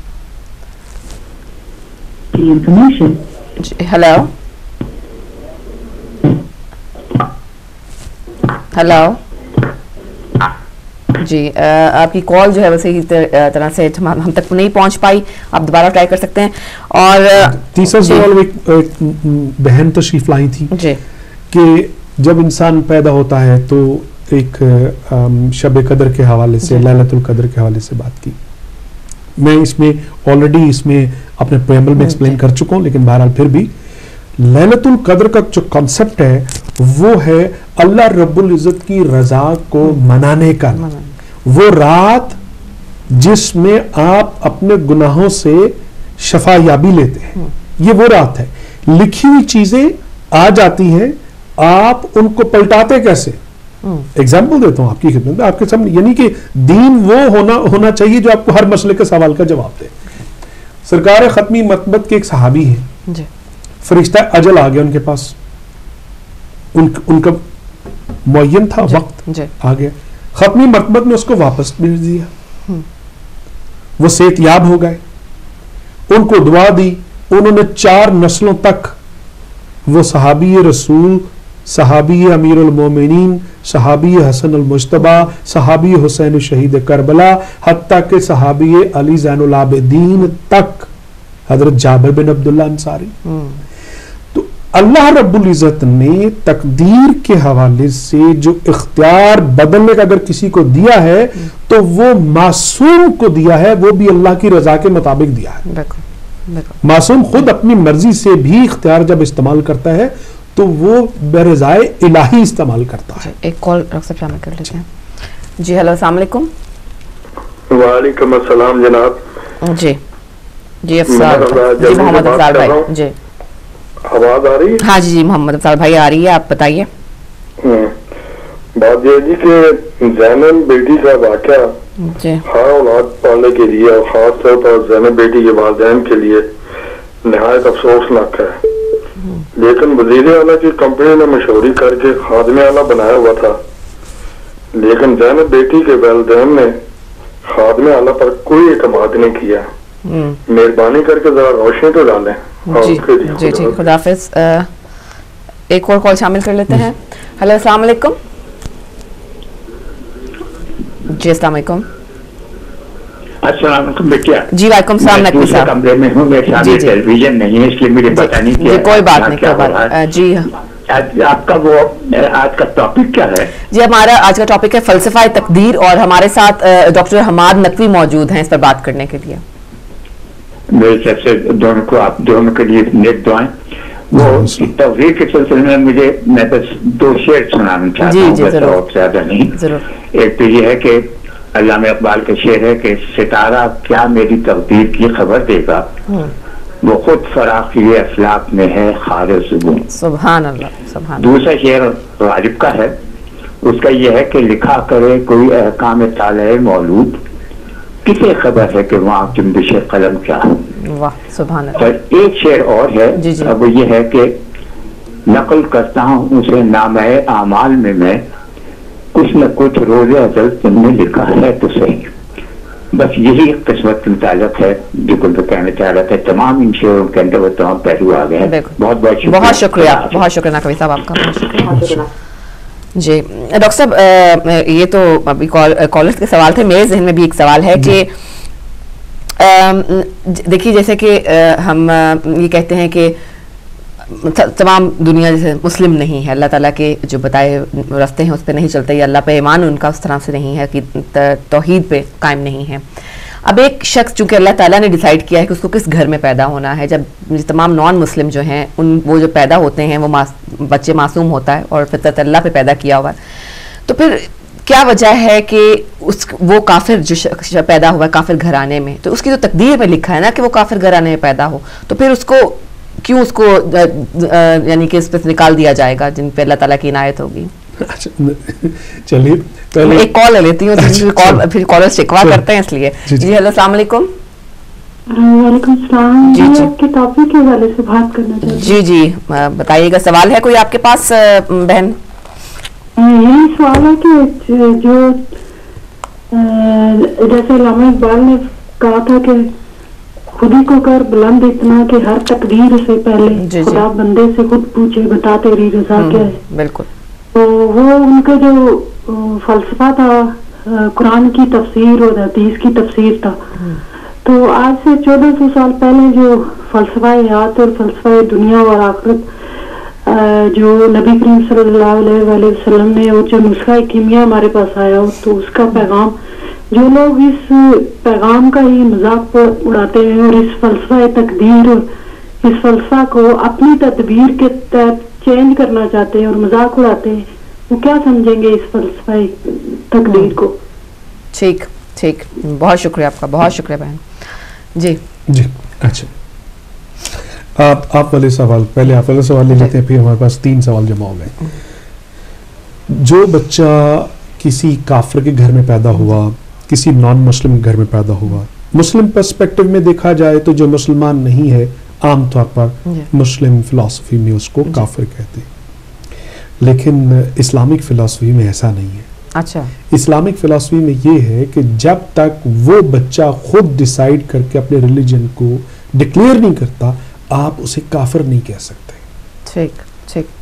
हेलो हेलो जी, आ, आपकी कॉल जो है वैसे ही तरह से हम तक नहीं पहुंच पाई, आप दोबारा ट्राई कर सकते हैं। और तीसरा सवाल, एक, एक बहन तशरीफ लाई थी जी कि जब इंसान पैदा होता है तो एक शब कदर के हवाले से, लैलतुल कदर के हवाले से बात की। मैं इसमें ऑलरेडी इसमें अपने प्रेम्बल में एक्सप्लेन कर चुका हूं, लेकिन बहरहाल फिर भी लैलतुल कद्र का जो कॉन्सेप्ट है वो है अल्लाह रब्बुल इज्जत की रजा को मनाने का, वो रात जिसमें आप अपने गुनाहों से शफायाबी लेते हैं, ये वो रात है। लिखी हुई चीजें आ जाती हैं, आप उनको पलटाते कैसे? एग्जाम्पल देता हूं आपकी खिदमत में, आपके सामने। यानी कि दीन वो होना होना चाहिए जो आपको हर मसले के सवाल का जवाब दे। सरकार खत्मी मतबत के एक सहाबी है, फरिश्ता अजल आ गया उनके पास, उन, उनका मुअय्यन था वक्त आ गया, खत्मी मतबत ने उसको वापस भेज दिया। वो सेहतयाब हो गए, उनको दुआ दी, उन्होंने चार नस्लों तक वो सहाबी रसूल صحابی امیر المومنین، صحابی حسن المجتبی، صحابی حسین شہید کربلا، حتیٰ کہ صحابی علی زین العابدین تک، حضرت جابر بن عبداللہ انصاری. تو اللہ رب العزت نے تقدیر کے حوالے سے جو اختیار بدلنے کا اگر کسی کو دیا ہے تو وہ معصوم کو دیا ہے، وہ بھی اللہ کی رضا کے مطابق دیا ہے. معصوم خود اپنی مرضی سے بھی اختیار جب استعمال کرتا ہے تو وہ برضائے الہی استعمال کرتا ہے. ایک کال ڈاکٹر صاحب شامل کر لیتے ہیں. جی ہیلو، السلام علیکم. وعلیکم السلام جناب. جی جی افضال جی محمد افضال بھائی. جی آواز آ رہی ہے؟ ہاں جی جی محمد افضال بھائی آ رہی ہے، آپ بتائیے. بات یہ جی کہ زینب بیٹی کا واقعہ جی ہر اولاد پالنے کے لیے اور خاص طور پر زینب بیٹی کے والدین کے لیے نہایت افسوسناک ہے. لیکن وزیر اعلیٰ کی کمپنی نے مشوری کر کے خادم اعلیٰ بنایا ہوا تھا، لیکن زینب بیٹی کے والدین نے خادم اعلیٰ پر کوئی اعتماد نہیں کیا. مہربانی کر کے ذرا روشنی تو ڈالیں. جی جی جی خدا حافظ. ایک اور کال شامل کر لیتے ہیں. ہیلو السلام علیکم. جی السلام علیکم. السلام علیکم بیٹیا. جی وعلیکم السلام نقوی صاحب. کمرے میں ہوں، میرے سامنے ٹیلی ویژن نہیں ہے اس لیے مجھے پتہ نہیں جی کوئی بات نہیں کوئی بات. جی آپ کا وہ آج کا ٹاپک کیا ہے؟ جی ہمارا آج کا ٹاپک ہے فلسفہ تقدیر، اور ہمارے ساتھ ڈاکٹر حماد نقوی موجود ہیں اس پر بات کرنے کے لیے. میرے سب سے دونوں کو، آپ دونوں کے لیے نیک دعائیں. وہ تقدیر کے سلسلے میں مجھے میں بس دو شعر سنانا چاہتا ہوں، بس اور زیادہ نہیں. ایک تو یہ ہے کہ علامہ اقبال کا شعر ہے کہ ستارہ کیا میری تقدیر کی خبر دے گا، وہ خود فراخی افلاک میں ہے خار زبون. سبحان اللہ سبحان. دوسرا شعر غالب کا ہے، اس کا یہ ہے کہ لکھا کرے کوئی احکام طالع مولود، کسے خبر ہے کہ وہاں جنبش قلم کیا ہے. واہ سبحان اللہ. اور ایک شعر اور ہے، اب وہ یہ ہے کہ نقل کرتا ہوں اسے نامہ اعمال میں میں، کچھ نہ کچھ روز ازل تم نے لکھا ہے تو صحیح. بس یہی قسمت کے متعلق ہے جو کچھ کہنا چاہ رہا تھا. تمام ان شعروں کے اندر وہ تمام پہلو آ گئے ہیں. بہت بہت شکریہ. بہت شکریہ بہت شکریہ نقوی صاحب آپ کا. بہت شکریہ. جی ڈاکٹر صاحب یہ تو ابھی کالرز کے سوال تھے، میرے ذہن میں بھی ایک سوال ہے کہ دیکھیے جیسے کہ ہم یہ کہتے ہیں کہ تمام دنیا جیسے مسلم نہیں ہے، اللہ تعالیٰ کے جو بتائے راستے ہیں اس پہ نہیں چلتے، یا اللہ پہ ایمان ان کا اس طرح سے نہیں ہے کہ توحید پہ قائم نہیں ہے. اب ایک شخص چونکہ اللہ تعالیٰ نے ڈیسائیڈ کیا ہے کہ اس کو کس گھر میں پیدا ہونا ہے، جب تمام نان مسلم جو ہیں ان وہ جو پیدا ہوتے ہیں وہ بچے معصوم ہوتا ہے اور فطرت اللہ پہ پیدا کیا ہوا ہے، تو پھر کیا وجہ ہے کہ اس وہ کافر جو شخص پیدا ہوا ہے کافر گھرانے میں، تو اس کی تو تقدیر میں لکھا ہے نا کہ وہ کافر گھرانے میں پیدا ہو، تو پھر اس کو کیوں اس کو یعنی کہ اس پہ نکال دیا جائے گا جن پہ اللہ تعالیٰ کی عنایت ہوگی. چلیے ایک کال لے لیتی ہوں، پھر کالر شکوا کرتے ہیں اس لیے. جی ہیلو السلام علیکم. وعلیکم السلام. جی جی آپ کے ٹاپک کے حوالے سے بات کرنا چاہتی ہوں. جی جی بتائیے گا. سوال ہے کوئی آپ کے پاس بہن؟ یہی سوال ہے کہ جو جیسے علامہ اقبال نے کہا تھا کہ خودی کو کر بلند اتنا کہ ہر تقدیر سے پہلے خدا بندے سے خود پوچھے بتا تیری رضا کیا ہے. بالکل. تو وہ ان کا جو فلسفہ تھا قرآن کی تفسیر اور حدیث کی تفسیر تھا، تو آج سے چودہ سو سال پہلے جو فلسفہ حیات اور فلسفہ دنیا اور آخرت جو نبی کریم صلی اللہ علیہ وآلہ وسلم نے اور جو نسخہ کیمیا ہمارے پاس آیا ہو، تو اس کا پیغام جو لوگ اس پیغام کا ہی مذاق اڑاتے ہیں اور اس فلسفہ تقدیر اور اس فلسفہ کو اپنی تدبیر کے تحت چینج کرنا چاہتے ہیں اور مذاق اڑاتے ہیں، وہ کیا سمجھیں گے اس فلسفہ تقدیر کو؟ ٹھیک ٹھیک بہت شکریہ آپ کا. بہت شکریہ بہن. جی جی اچھا آپ آپ والے سوال پہلے آپ والے سوال لے لیتے ہیں، پھر ہمارے پاس تین سوال جمع ہو گئے. جو بچہ کسی کافر کے گھر میں پیدا ہوا، کسی نان مسلم گھر میں پیدا ہوا، مسلم پرسپیکٹو میں دیکھا جائے تو جو مسلمان نہیں ہے عام طور پر مسلم فلسفی میں اس کو کافر کہتے ہیں، لیکن اسلامک فلسفی میں ایسا نہیں ہے. اچھا اسلامک فلسفی میں یہ ہے کہ جب تک وہ بچہ خود ڈیسائیڈ کر کے اپنے ریلیجن کو ڈکلیئر نہیں کرتا آپ اسے کافر نہیں کہہ سکتے. ٹھیک ٹھیک.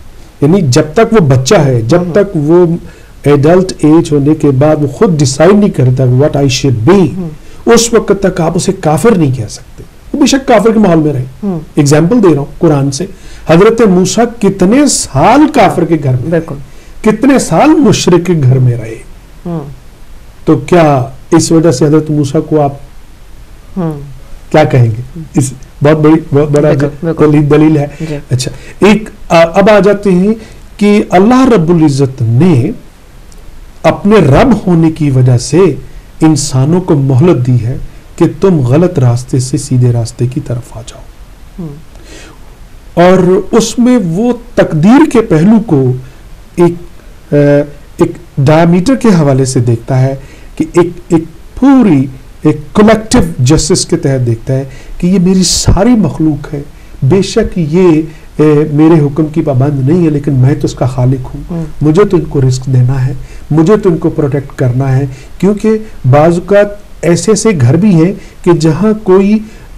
یعنی جب تک وہ بچہ ہے, جب تک وہ ایڈلٹ ایج ہونے کے بعد وہ خود ڈیسائیڈ نہیں کرتا what I should be, اس وقت تک آپ اسے کافر نہیں کہہ سکتے. وہ بے شک کافر کے ماحول میں رہے. ایگزامپل دے رہا ہوں قرآن سے, حضرت موسیٰ کتنے سال کافر کے گھر میں, کتنے سال مشرک کے گھر میں رہے, تو کیا اس وجہ سے حضرت موسیٰ کو آپ کیا کہیں گے؟ اس بہت بڑی بہت بڑا دلیل ہے. اچھا, ایک اب آ جاتے ہیں کہ اللہ رب العزت نے اپنے رب ہونے کی وجہ سے انسانوں کو مہلت دی ہے کہ تم غلط راستے سے سیدھے راستے کی طرف آ جاؤ, اور اس میں وہ تقدیر کے پہلو کو ایک ایک ڈائمیٹر کے حوالے سے دیکھتا ہے کہ ایک ایک پوری ایک کلیکٹیو جسٹس کے تحت دیکھتا ہے کہ یہ میری ساری مخلوق ہے, بے شک یہ میرے حکم کی پابند نہیں ہے, لیکن میں تو اس کا خالق ہوں, مجھے تو ان کو رزق دینا ہے, مجھے تو ان کو پروٹیکٹ کرنا ہے. کیونکہ بعض اوقات ایسے ایسے گھر بھی ہیں کہ جہاں کوئی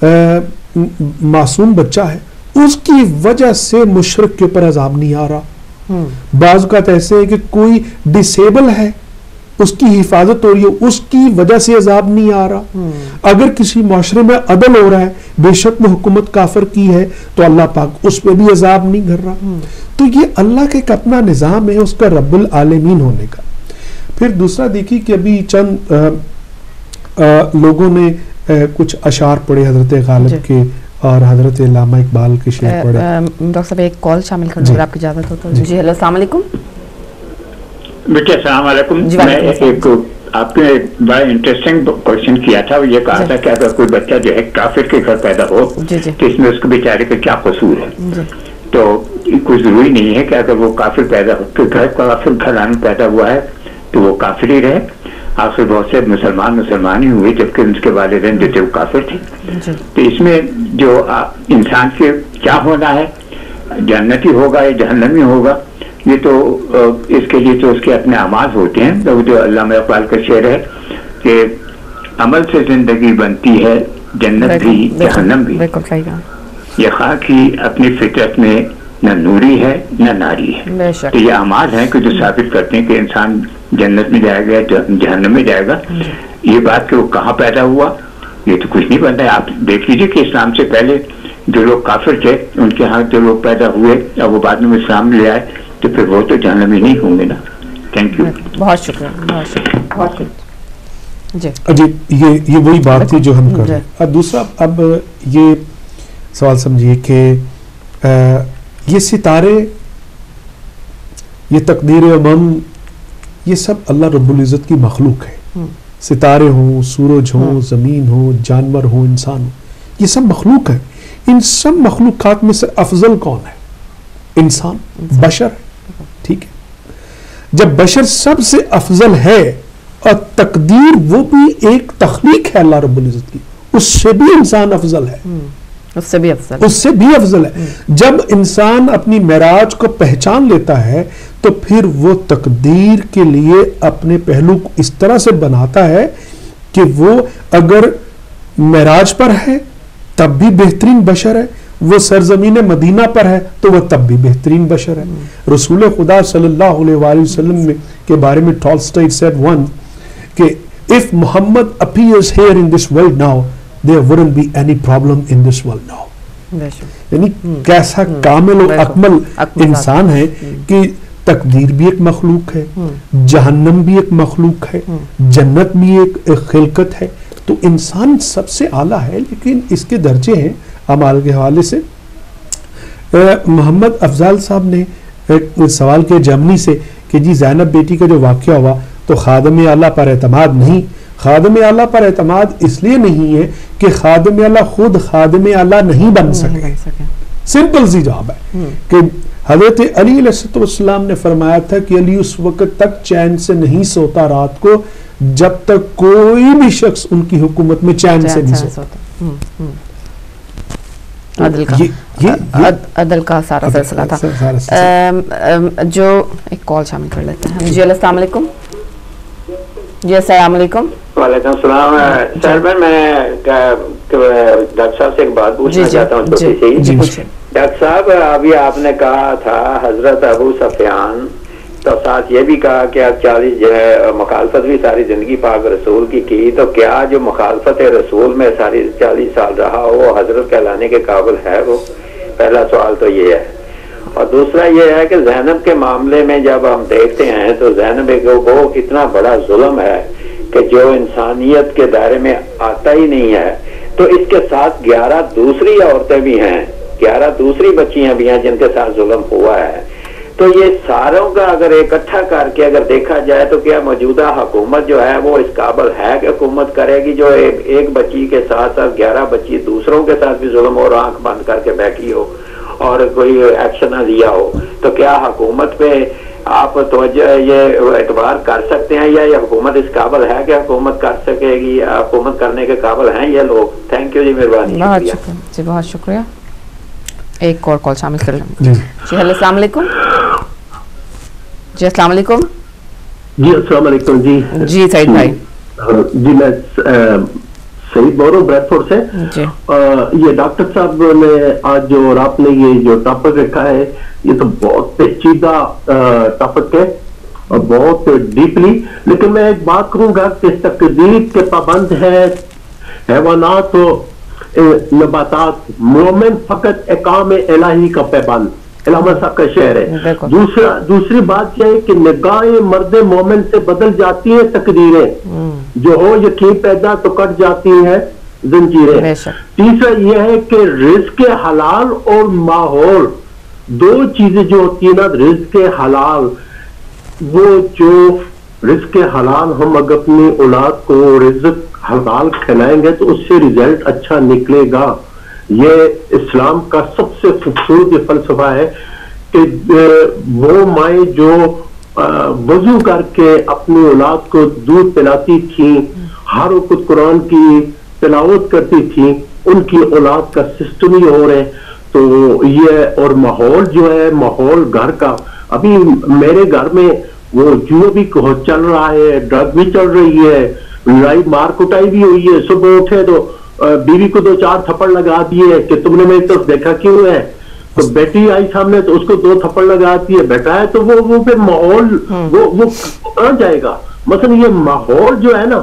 معصوم بچہ ہے, اس کی وجہ سے مشرک کے اوپر عذاب نہیں آ رہا. بعض اوقات ایسے ہے کہ کوئی ڈسیبل ہے, اس کی حفاظت ہو رہی ہے, اس کی وجہ سے عذاب نہیں آ رہا. اگر کسی معاشرے میں عدل ہو رہا ہے, بے شک میں حکومت کافر کی ہے, تو اللہ پاک اس پہ بھی عذاب نہیں کر رہا. تو یہ اللہ کا ایک اپنا نظام ہے, اس کا رب العالمین ہونے کا. پھر دوسرا دیکھیے کہ ابھی چند آ, آ, لوگوں نے آ, کچھ اشعار پڑھے حضرت غالب کے اور حضرت علامہ اقبال کے شعر پڑھے. ڈاکٹر صاحب ایک کال شامل کرنا اگر آپ کی اجازت ہو تو. جی ہیلو, السلام علیکم. بیٹے السلام علیکم. میں ایک آپ نے بڑا انٹرسٹنگ کوشچن کیا تھا, وہ یہ کہا تھا کہ اگر کوئی بچہ جو ہے کافر کے گھر پیدا ہو تو اس میں اس کے بیچارے کا کیا قصور ہے. تو کوئی ضروری نہیں ہے کہ اگر وہ کافر پیدا ہو گھر کافر گھرانے پیدا ہوا ہے تو وہ کافر ہی رہے. آخر بہت سے مسلمان مسلمان ہی ہوئے جبکہ ان کے والدین جو تھے وہ کافر تھے. تو اس میں جو انسان کے کیا ہونا ہے, جنتی ہوگا یا جہنمی ہوگا, یہ تو اس کے لیے تو اس کے اپنے اعمال ہوتے ہیں. جو علامہ اقبال کا شعر ہے کہ عمل سے زندگی بنتی ہے جنت بھی جہنم بھی, یہ خاک ہی اپنی فطرت میں نہ نوری ہے نہ ناری ہے. تو یہ اعمال ہیں کہ جو ثابت کرتے ہیں کہ انسان جنت میں جائے گا جہنم میں جائے گا. یہ بات کہ وہ کہاں پیدا ہوا یہ تو کچھ نہیں بنتا ہے. آپ دیکھ لیجیے کہ اسلام سے پہلے جو لوگ کافر تھے ان کے ہاں جو لوگ پیدا ہوئے اور وہ بعد میں اسلام لے آئے تو پھر وہ تو جہنمی نہیں ہوں گے نا. Thank you. بہت شکریہ. بہت شکریہ. بہت جی جی یہ یہ وہی بات تھی جو ہم کر رہے ہیں. اور دوسرا اب یہ سوال سمجھیے کہ یہ ستارے, یہ تقدیر امم, یہ سب اللہ رب العزت کی مخلوق ہے. ستارے ہوں, سورج ہوں, زمین ہو, جانور ہوں, انسان ہوں, یہ سب مخلوق ہے. ان سب مخلوقات میں سے افضل کون ہے؟ انسان, بشر ہے. ٹھیک ہے, جب بشر سب سے افضل ہے اور تقدیر وہ بھی ایک تخلیق ہے اللہ رب العزت کی, اس سے بھی انسان افضل ہے, اس سے بھی افضل اس سے بھی افضل ہے. جب انسان اپنی معراج کو پہچان لیتا ہے تو پھر وہ تقدیر کے لیے اپنے پہلو کو اس طرح سے بناتا ہے کہ وہ اگر معراج پر ہے تب بھی بہترین بشر ہے, وہ سرزمین مدینہ پر ہے تو وہ تب بھی بہترین بشر ہے. رسول خدا صلی اللہ علیہ وآلہ وسلم کے بارے میں ٹالسٹائی said one کہ if Muhammad appears here in this world now there wouldn't be any problem in this world now. یعنی کیسا کامل و اکمل انسان ہے کہ تقدیر بھی ایک مخلوق ہے, جہنم بھی ایک مخلوق ہے, جنت بھی ایک خلقت ہے. تو انسان سب سے اعلیٰ ہے, لیکن اس کے درجے ہیں اعمال کے حوالے سے. محمد افضال صاحب نے ایک سوال کیا جرمنی سے کہ جی زینب بیٹی کا جو واقعہ ہوا تو خادم اعلیٰ پر اعتماد نہیں. خادم اعلیٰ پر اعتماد اس لیے نہیں ہے کہ خادم اعلیٰ خود خادم اعلیٰ نہیں بن سکے. سمپل سی جواب ہے کہ حضرت علی علیہ السلام نے فرمایا تھا کہ علی اس وقت تک چین سے نہیں سوتا رات کو جب تک کوئی بھی شخص ان کی حکومت میں چین سے نہیں سوتا. عدل کا عدل کا سارا سلسلہ تھا. جو ایک کال شامل کر لیتے ہیں. جی السلام علیکم. جی السلام علیکم. وعلیکم السلام. سر میں ڈاکٹر صاحب سے ایک بات پوچھنا چاہتا ہوں چھوٹی سی. ڈاکٹر صاحب ابھی آپ نے کہا تھا حضرت ابو سفیان، تو ساتھ یہ بھی کہا کہ آپ چالیس جو ہے مخالفت بھی ساری زندگی پاک رسول کی کی، تو کیا جو مخالفت رسول میں ساری چالیس سال رہا وہ حضرت کہلانے کے قابل ہے؟ وہ پہلا سوال تو یہ ہے. اور دوسرا یہ ہے کہ زینب کے معاملے میں جب ہم دیکھتے ہیں تو زینب وہ اتنا بڑا ظلم ہے کہ جو انسانیت کے دائرے میں آتا ہی نہیں ہے. تو اس کے ساتھ گیارہ دوسری عورتیں بھی ہیں، گیارہ دوسری بچیاں بھی ہیں جن کے ساتھ ظلم ہوا ہے. تو یہ ساروں کا اگر اکٹھا کر کے اگر دیکھا جائے تو کیا موجودہ حکومت جو ہے وہ اس قابل ہے کہ حکومت کرے گی جو ایک, ایک بچی کے ساتھ ساتھ گیارہ بچی دوسروں کے ساتھ بھی ظلم اور آنکھ بند کر کے بیٹھی ہو اور کوئی ایکشن نہ لیا ہو؟ تو کیا حکومت پہ آپ توجہ یہ اعتبار کر سکتے ہیں یا یہ حکومت اس قابل ہے کہ حکومت کر سکے گی؟ حکومت کرنے کے قابل ہیں یہ لوگ؟ تھینک یو جی، مہربانی. بہت شکریہ جی، بہت شکریہ. ایک اور کال شامل کر لیں جی. ہیلو السلام علیکم. جی السلام علیکم. جی السلام علیکم. جی جی سعید بھائی. جی میں سعید بول رہا ہوں بریڈ فورڈ سے. جی یہ ڈاکٹر صاحب نے آج جو اور آپ نے یہ جو ٹاپک رکھا ہے یہ تو بہت پیچیدہ ٹاپک ہے اور بہت ڈیپلی، لیکن میں ایک بات کروں گا کہ تقدیر کے پابند ہے حیوانات و نباتات، مومن فقط احکام الہی کا پابند، علامہ صاحب کا شعر ہے. دوسرا دوسری بات یہ ہے کہ نگاہیں مرد مومن سے بدل جاتی ہیں تقدیریں، جو ہو یقین پیدا تو کٹ جاتی ہیں زنجیریں. تیسرا یہ ہے کہ رزق حلال اور ماحول دو چیزیں جو ہوتی ہیں نا، رزق حلال وہ جو رزق حلال ہم اگر اپنی اولاد کو رزق حلال کھلائیں گے تو اس سے ریزلٹ اچھا نکلے گا. یہ اسلام کا سب سے خوبصورت یہ فلسفہ ہے کہ وہ مائیں جو وضو کر کے اپنی اولاد کو دودھ پلاتی تھیں، ہر وقت قرآن کی تلاوت کرتی تھیں، ان کی اولاد کا سسٹم ہی ہو رہے. تو یہ اور ماحول جو ہے، ماحول گھر کا، ابھی میرے گھر میں وہ جو بھی چل رہا ہے، ڈرگ بھی چل رہی ہے، لڑائی مار کٹائی بھی ہوئی ہے. صبح اٹھے تو بیوی کو دو چار تھپڑ لگا دیے کہ تم نے میری طرف دیکھا کیوں ہے، تو بیٹی آئی سامنے تو اس کو دو تھپڑ لگا دیے. بیٹا ہے تو وہ وہ پھر ماحول وہ وہ کہاں جائے گا؟ مثلا یہ ماحول جو ہے نا،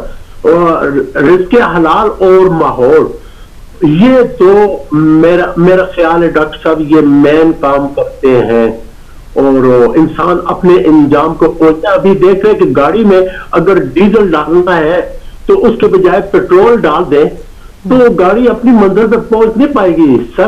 رزق حلال اور ماحول، یہ تو میرا میرا خیال ہے ڈاکٹر صاحب یہ مین کام کرتے ہیں اور انسان اپنے انجام کو پہنچتا. ابھی دیکھ رہے کہ گاڑی میں اگر ڈیزل ڈالنا ہے تو اس کے بجائے پیٹرول ڈال دیں تو گاڑی اپنی منزل تک پہنچ نہیں پائے گی سر.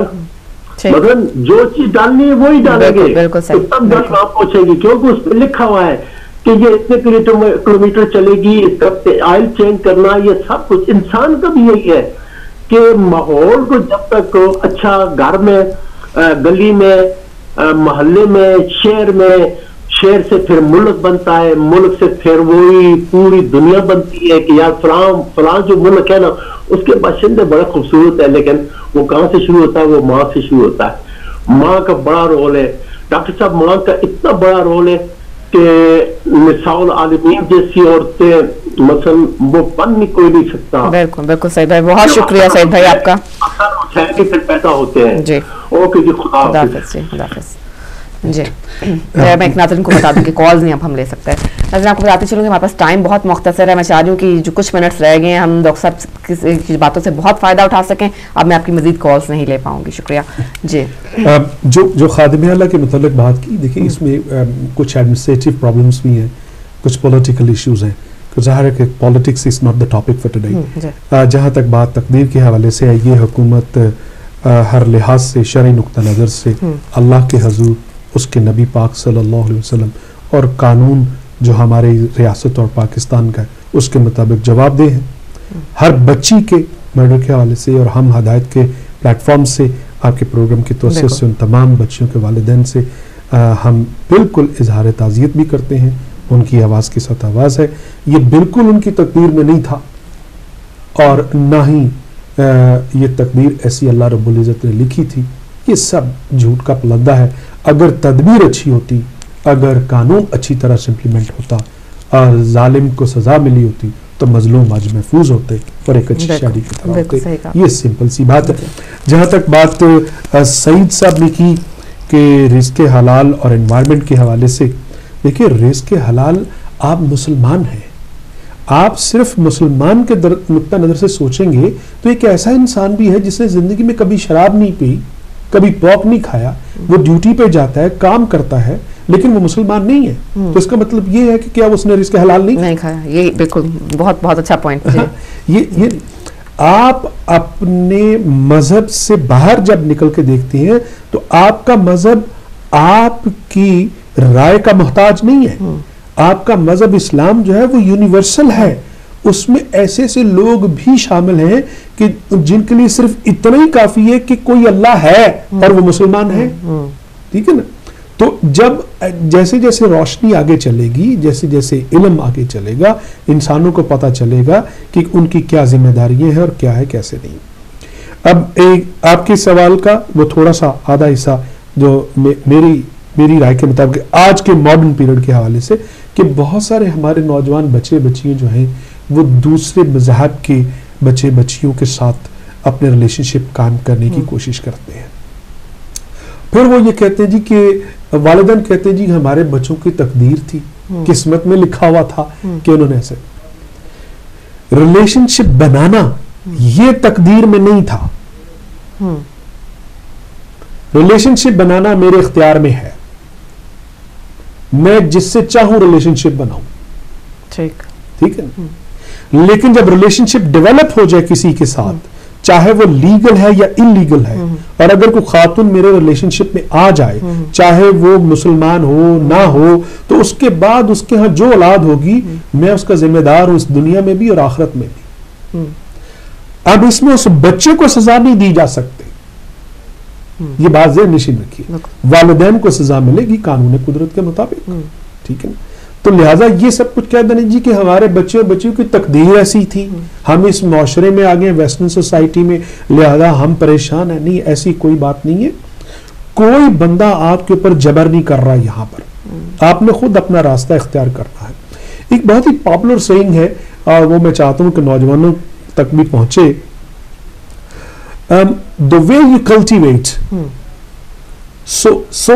مگر جو چیز ڈالنی ہے وہی ڈالیں گے تو تب گاڑی وہاں پہنچے گی، کیونکہ اس پہ لکھا ہوا ہے کہ یہ اتنے کلو میٹر چلے گی، آئل چینج کرنا، یہ سب کچھ. انسان کا بھی یہی ہے کہ ماحول کو جب تک اچھا گھر میں، گلی میں، محلے میں، شہر میں، شہر سے پھر ملک بنتا ہے، ملک سے پھر وہی پوری دنیا بنتی ہے کہ یار فلاں فلاں جو ملک ہے نا اس کے باشندے بڑا خوبصورت ہے، لیکن وہ کہاں سے شروع ہوتا ہے؟ وہ ماں سے شروع ہوتا ہے. ماں کا بڑا رول ہے ڈاکٹر صاحب، ماں کا اتنا بڑا رول ہے کہ نساء العالمین جیسی عورتیں مثلا وہ بن نہیں کوئی نہیں سکتا. بالکل بالکل سعید بھائی، بہت شکریہ سعید بھائی آپ کا. پھر پیدا ہوتے ہیں. جی اوکے جی، خدا حافظ. خدا حافظ. جی میں ایک ناظرین کو بتا دوں کہ کالز نہیں اب ہم لے سکتے ہیں. ناظرین آپ کو بتاتے چلوں کہ ہمارے پاس ٹائم بہت مختصر ہے. میں چاہ رہی ہوں کہ جو کچھ منٹس رہ گئے ہیں ہم ڈاکٹر صاحب کی باتوں سے بہت فائدہ اٹھا سکیں. اب میں آپ کی مزید کالز نہیں لے پاؤں گی. شکریہ. جی جو جو خادم اعلیٰ کے متعلق بات کی، دیکھیں اس میں کچھ ایڈمنسٹریٹو پرابلمس بھی ہیں، کچھ پولیٹیکل ایشوز ہیں. ظاہر ہے کہ politics is not the topic for today. جہاں تک بات تقدیر کے حوالے سے ہے، یہ حکومت ہر لحاظ سے شرعی نقطہ نظر سے اللہ کے حضور، اس کے نبی پاک صلی اللہ علیہ وسلم اور قانون جو ہمارے ریاست اور پاکستان کا ہے اس کے مطابق جواب دہ ہیں. ہر بچی کے مرڈر کے حوالے سے اور ہم ہدایت کے پلیٹ فارم سے، آپ کے پروگرام کی توسیع سے، ان تمام بچیوں کے والدین سے ہم بالکل اظہار تعزیت بھی کرتے ہیں. ان کی آواز کے ساتھ آواز ہے. یہ بالکل ان کی تقدیر میں نہیں تھا اور نہ ہی یہ تقدیر ایسی اللہ رب العزت نے لکھی تھی. یہ سب جھوٹ کا پلندہ ہے. اگر تدبیر اچھی ہوتی، اگر قانون اچھی طرح سے امپلیمنٹ ہوتا اور ظالم کو سزا ملی ہوتی تو مظلوم آج محفوظ ہوتے اور ایک اچھی شادی کی طرح ہوتے. یہ سمپل سی بات ہے. جہاں تک بات سعید صاحب نے کی کہ رزق حلال اور انوائرمنٹ کے حوالے سے، دیکھیں رزق حلال آپ مسلمان ہیں، آپ صرف مسلمان کے نقطہ نظر سے سوچیں گے تو ایک ایسا انسان بھی ہے جس نے زندگی میں کبھی شراب نہیں پی، کبھی پوک نہیں کھایا، وہ ڈیوٹی پہ جاتا ہے، کام کرتا ہے، لیکن وہ مسلمان نہیں ہے. تو اس کا مطلب یہ ہے کہ کیا اس نے رزق حلال نہیں نہیں کھایا؟ یہ بالکل بہت بہت اچھا پوائنٹ. یہ یہ آپ اپنے مذہب سے باہر جب نکل کے دیکھتے ہیں تو آپ کا مذہب آپ کی رائے کا محتاج نہیں ہے. آپ کا مذہب اسلام جو ہے وہ یونیورسل ہے، اس میں ایسے ایسے لوگ بھی شامل ہیں کہ جن کے لیے صرف اتنا ہی کافی ہے کہ کوئی اللہ ہے اور وہ مسلمان ہے. ٹھیک ہے نا؟ تو جب جیسے جیسے روشنی آگے چلے گی، جیسے جیسے علم آگے چلے گا، انسانوں کو پتہ چلے گا کہ ان کی کیا ذمہ داریاں ہیں اور کیا ہے کیسے نہیں. اب ایک آپ کے سوال کا وہ تھوڑا سا آدھا حصہ جو میری میری رائے کے مطابق آج کے ماڈرن پیریڈ کے حوالے سے، کہ بہت سارے ہمارے نوجوان بچے بچیاں جو ہیں وہ دوسرے مذہب کے بچے بچیوں کے ساتھ اپنے ریلیشن شپ قائم کرنے کی کوشش کرتے ہیں. پھر وہ یہ کہتے ہیں جی کہ والدین کہتے ہیں جی ہمارے بچوں کی تقدیر تھی، قسمت میں لکھا ہوا تھا کہ انہوں نے ایسے. ریلیشن شپ بنانا یہ تقدیر میں نہیں تھا. ریلیشن شپ بنانا میرے اختیار میں ہے، میں جس سے چاہوں ریلیشن شپ بناؤں. ٹھیک ٹھیک ہے نا؟ لیکن جب ریلیشن شپ ڈیولپ ہو جائے کسی کے ساتھ، چاہے وہ لیگل ہے یا انلیگل ہے، اور اگر کوئی خاتون میرے ریلیشن شپ میں آ جائے، چاہے وہ مسلمان ہو نہ ہو، تو اس کے بعد اس کے ہاں جو اولاد ہوگی میں اس کا ذمہ دار ہوں، اس دنیا میں بھی اور آخرت میں بھی. اب اس میں اس بچے کو سزا نہیں دی جا سکتی، یہ بات ذہن نشین رکھیے. والدین کو سزا ملے گی قانون قدرت کے مطابق. ٹھیک ہے نا؟ تو لہٰذا یہ سب کچھ کہہ دینا جی کہ ہمارے بچے اور بچیوں کی تقدیر ایسی تھی، ہم اس معاشرے میں آگے ہیں، ویسٹرن سوسائٹی میں، لہذا ہم پریشان ہیں. نہیں، ایسی کوئی بات نہیں ہے. کوئی بندہ آپ کے اوپر جبر نہیں کر رہا. یہاں پر آپ نے خود اپنا راستہ اختیار کرنا ہے. ایک بہت ہی پاپولر سیئنگ ہے اور وہ میں چاہتا ہوں کہ نوجوانوں تک بھی پہنچے. The way you cultivate, so so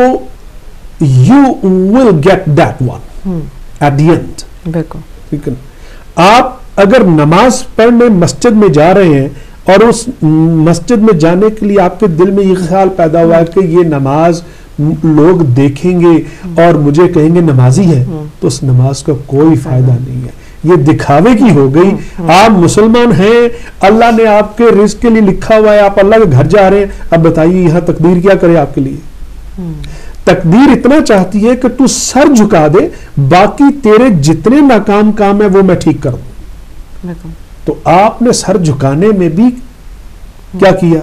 you will get that one at the end. بالکل. آپ اگر نماز پڑھنے مسجد میں جا رہے ہیں اور اس مسجد میں جانے کے لیے آپ کے دل میں یہ خیال پیدا ہوا ہے کہ یہ نماز لوگ دیکھیں گے اور مجھے کہیں گے نمازی ہے، تو اس نماز کا کوئی فائدہ نہیں ہے، یہ دکھاوے کی ہو گئی. آپ مسلمان ہیں، اللہ نے آپ کے رزق کے لیے لکھا ہوا ہے، آپ اللہ کے گھر جا رہے ہیں. اب بتائیے یہاں تقدیر کیا کرے آپ کے لیے؟ تقدیر اتنا چاہتی ہے کہ تو سر جھکا دے، باقی تیرے جتنے ناکام کام ہیں وہ میں ٹھیک کر دوں. تو آپ نے سر جھکانے میں بھی کیا کیا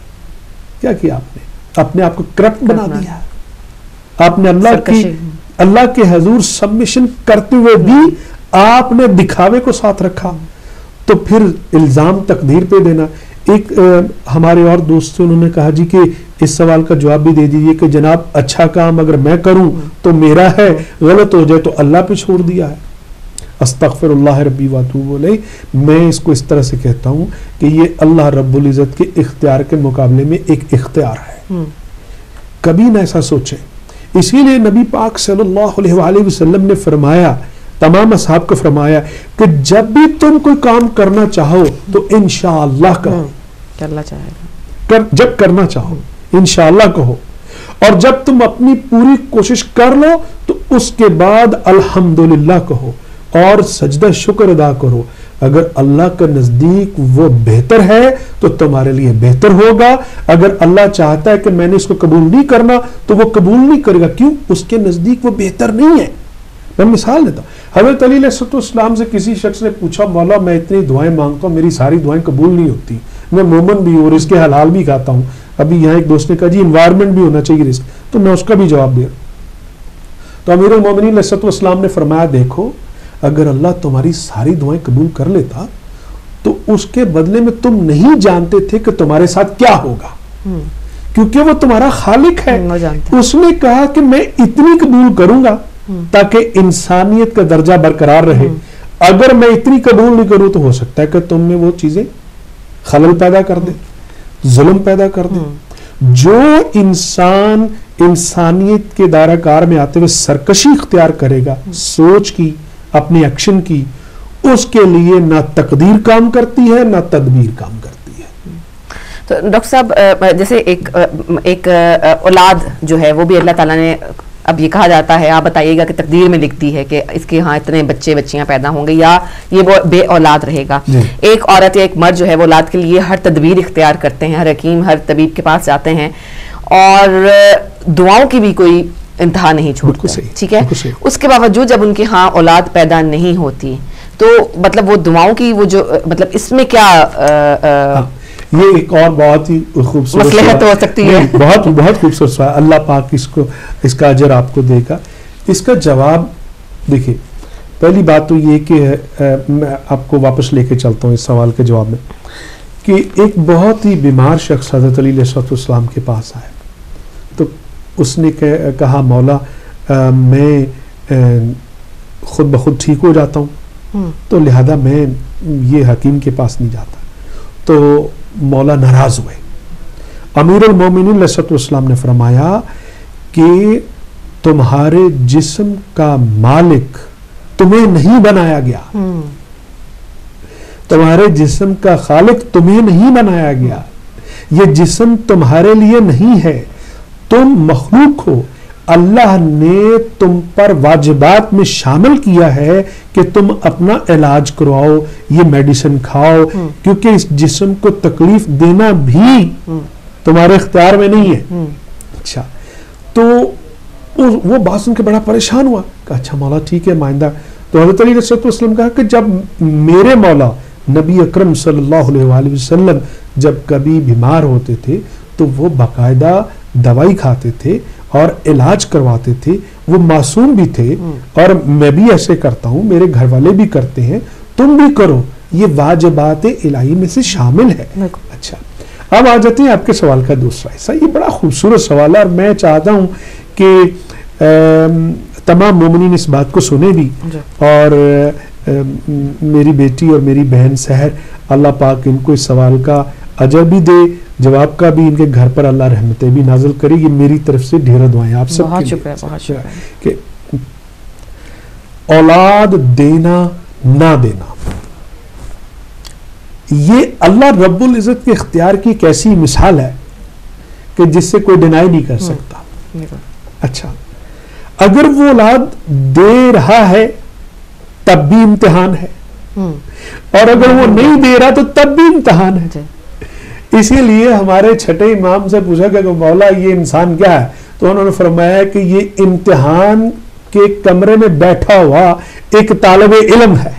کیا کیا آپ نے اپنے آپ کو کرپٹ بنا دیا. آپ نے اللہ کی اللہ کے حضور سبمیشن کرتے ہوئے بھی آپ نے دکھاوے کو ساتھ رکھا. تو پھر الزام تقدیر پہ دینا. ایک ہمارے اور دوست سے انہوں نے کہا جی کہ اس سوال کا جواب بھی دے دیجئے کہ جناب اچھا کام اگر میں کروں تو میرا ہے، غلط ہو جائے تو اللہ پہ چھوڑ دیا ہے. استغفر اللہ ربی واتوب الیہ. میں اس کو اس طرح سے کہتا ہوں کہ یہ اللہ رب العزت کے اختیار کے مقابلے میں ایک اختیار ہے. کبھی نہ ایسا سوچیں. اسی لیے نبی پاک صلی اللہ علیہ وآلہ وسلم نے فرمایا، تمام اصحاب کو فرمایا کہ جب بھی تم کوئی کام کرنا چاہو تو انشاءاللہ کہو. اللہ چاہے گا. جب کرنا چاہو انشاءاللہ کہو، اور جب تم اپنی پوری کوشش کر لو تو اس کے بعد الحمدللہ کہو اور سجدہ شکر ادا کرو. اگر اللہ کا نزدیک وہ بہتر ہے تو تمہارے لیے بہتر ہوگا. اگر اللہ چاہتا ہے کہ میں نے اس کو قبول نہیں کرنا تو وہ قبول نہیں کرے گا. کیوں؟ اس کے نزدیک وہ بہتر نہیں ہے. میں مثال دیتا ہوں. حضرت علی علیہ السلام سے کسی شخص نے پوچھا، مولا میں اتنی دعائیں مانگتا ہوں، میری ساری دعائیں قبول نہیں ہوتی، میں مومن بھی ہوں اور اس کے حلال بھی کھاتا ہوں. ابھی یہاں ایک دوست نے کہا جی انوائرمنٹ بھی ہونا چاہیے رزق، تو میں اس کا بھی جواب دیا. تو امیر المومنین علیہ السلام نے فرمایا، دیکھو اگر اللہ تمہاری ساری دعائیں قبول کر لیتا تو اس کے بدلے میں تم نہیں جانتے تھے کہ تمہارے ساتھ کیا ہوگا، کیونکہ وہ تمہارا خالق ہے. اس نے کہا کہ میں اتنی قبول کروں گا تاکہ انسانیت کا درجہ برقرار رہے. اگر میں اتنی قبول نہیں کروں تو ہو سکتا ہے کہ تم میں وہ چیزیں خلل پیدا کر دے، ظلم پیدا کر دے. جو انسان انسانیت کے دائرہ کار میں آتے ہوئے سرکشی اختیار کرے گا سوچ کی، اپنی ایکشن کی، اس کے لیے نہ تقدیر کام کرتی ہے نہ تدبیر کام کرتی ہے. تو ڈاکٹر صاحب جیسے ایک ایک اولاد جو ہے وہ بھی اللہ تعالیٰ نے، اب یہ کہا جاتا ہے، آپ بتائیے گا کہ تقدیر میں لکھتی ہے کہ اس کے ہاں اتنے بچے بچیاں پیدا ہوں گے یا یہ وہ بے اولاد رہے گا. ایک عورت یا ایک مرد جو ہے وہ اولاد کے لیے ہر تدبیر اختیار کرتے ہیں، ہر حکیم ہر طبیب کے پاس جاتے ہیں اور دعاؤں کی بھی کوئی انتہا نہیں چھوڑتے، ٹھیک ہے. اس کے باوجود جب ان کے ہاں اولاد پیدا نہیں ہوتی تو مطلب وہ دعاؤں کی وہ جو مطلب اس میں کیا یہ ایک اور بہت ہی خوبصورت مصلحت ہو سکتی ہے، بہت بہت خوبصورت سوال. اللہ پاک اس کو اس کا اجر آپ کو دے گا. اس کا جواب دیکھیں، پہلی بات تو یہ کہ میں آپ کو واپس لے کے چلتا ہوں اس سوال کے جواب میں کہ ایک بہت ہی بیمار شخص حضرت علی علیہ السلام کے پاس آیا تو اس نے کہا مولا میں خود بخود ٹھیک ہو جاتا ہوں تو لہذا میں یہ حکیم کے پاس نہیں جاتا. تو مولا ناراض ہوئے. امیر المومنین علیہ السلام نے فرمایا کہ تمہارے جسم کا مالک تمہیں نہیں بنایا گیا، تمہارے جسم کا خالق تمہیں نہیں بنایا گیا، یہ جسم تمہارے لیے نہیں ہے، تم مخلوق ہو. اللہ نے تم پر واجبات میں شامل کیا ہے کہ تم اپنا علاج کرواؤ، یہ میڈیسن کھاؤ، کیونکہ اس جسم کو تکلیف دینا بھی تمہارے اختیار میں نہیں ہے. اچھا تو وہ بات سن کے بڑا پریشان ہوا کہ اچھا مولا ٹھیک ہے مائندہ. تو حضرت علی علیہ السلام کہا کہ جب میرے مولا نبی اکرم صلی اللہ علیہ وآلہ وسلم جب کبھی بیمار ہوتے تھے تو وہ باقاعدہ دوائی کھاتے تھے اور علاج کرواتے تھے، وہ معصوم بھی تھے اور میں بھی ایسے کرتا ہوں، میرے گھر والے بھی کرتے ہیں، تم بھی کرو، یہ واجبات الہی میں سے شامل ہے. اچھا اب آ جاتے ہیں آپ کے سوال کا دوسرا حصہ. یہ بڑا خوبصورت سوال ہے اور میں چاہتا ہوں کہ تمام مومنین اس بات کو سنیں بھی اور میری بیٹی اور میری بہن سحر اللہ پاک ان کو اس سوال کا اجر بھی دے، جواب کا بھی، ان کے گھر پر اللہ رحمتیں بھی نازل کرے. یہ میری طرف سے ڈھیر دعائیں آپ سب کے لیے کہ اولاد دینا نہ دینا یہ اللہ رب العزت کے اختیار کی ایک ایسی مثال ہے کہ جس سے کوئی ڈینائی نہیں کر سکتا. اچھا اگر وہ اولاد دے رہا ہے تب بھی امتحان ہے اور اگر وہ نہیں دے رہا تو تب بھی امتحان ہے. اسی لیے ہمارے چھٹے امام سے پوچھا کہ مولا یہ انسان کیا ہے تو انہوں نے فرمایا کہ یہ امتحان کے کمرے میں بیٹھا ہوا ایک طالب علم ہے.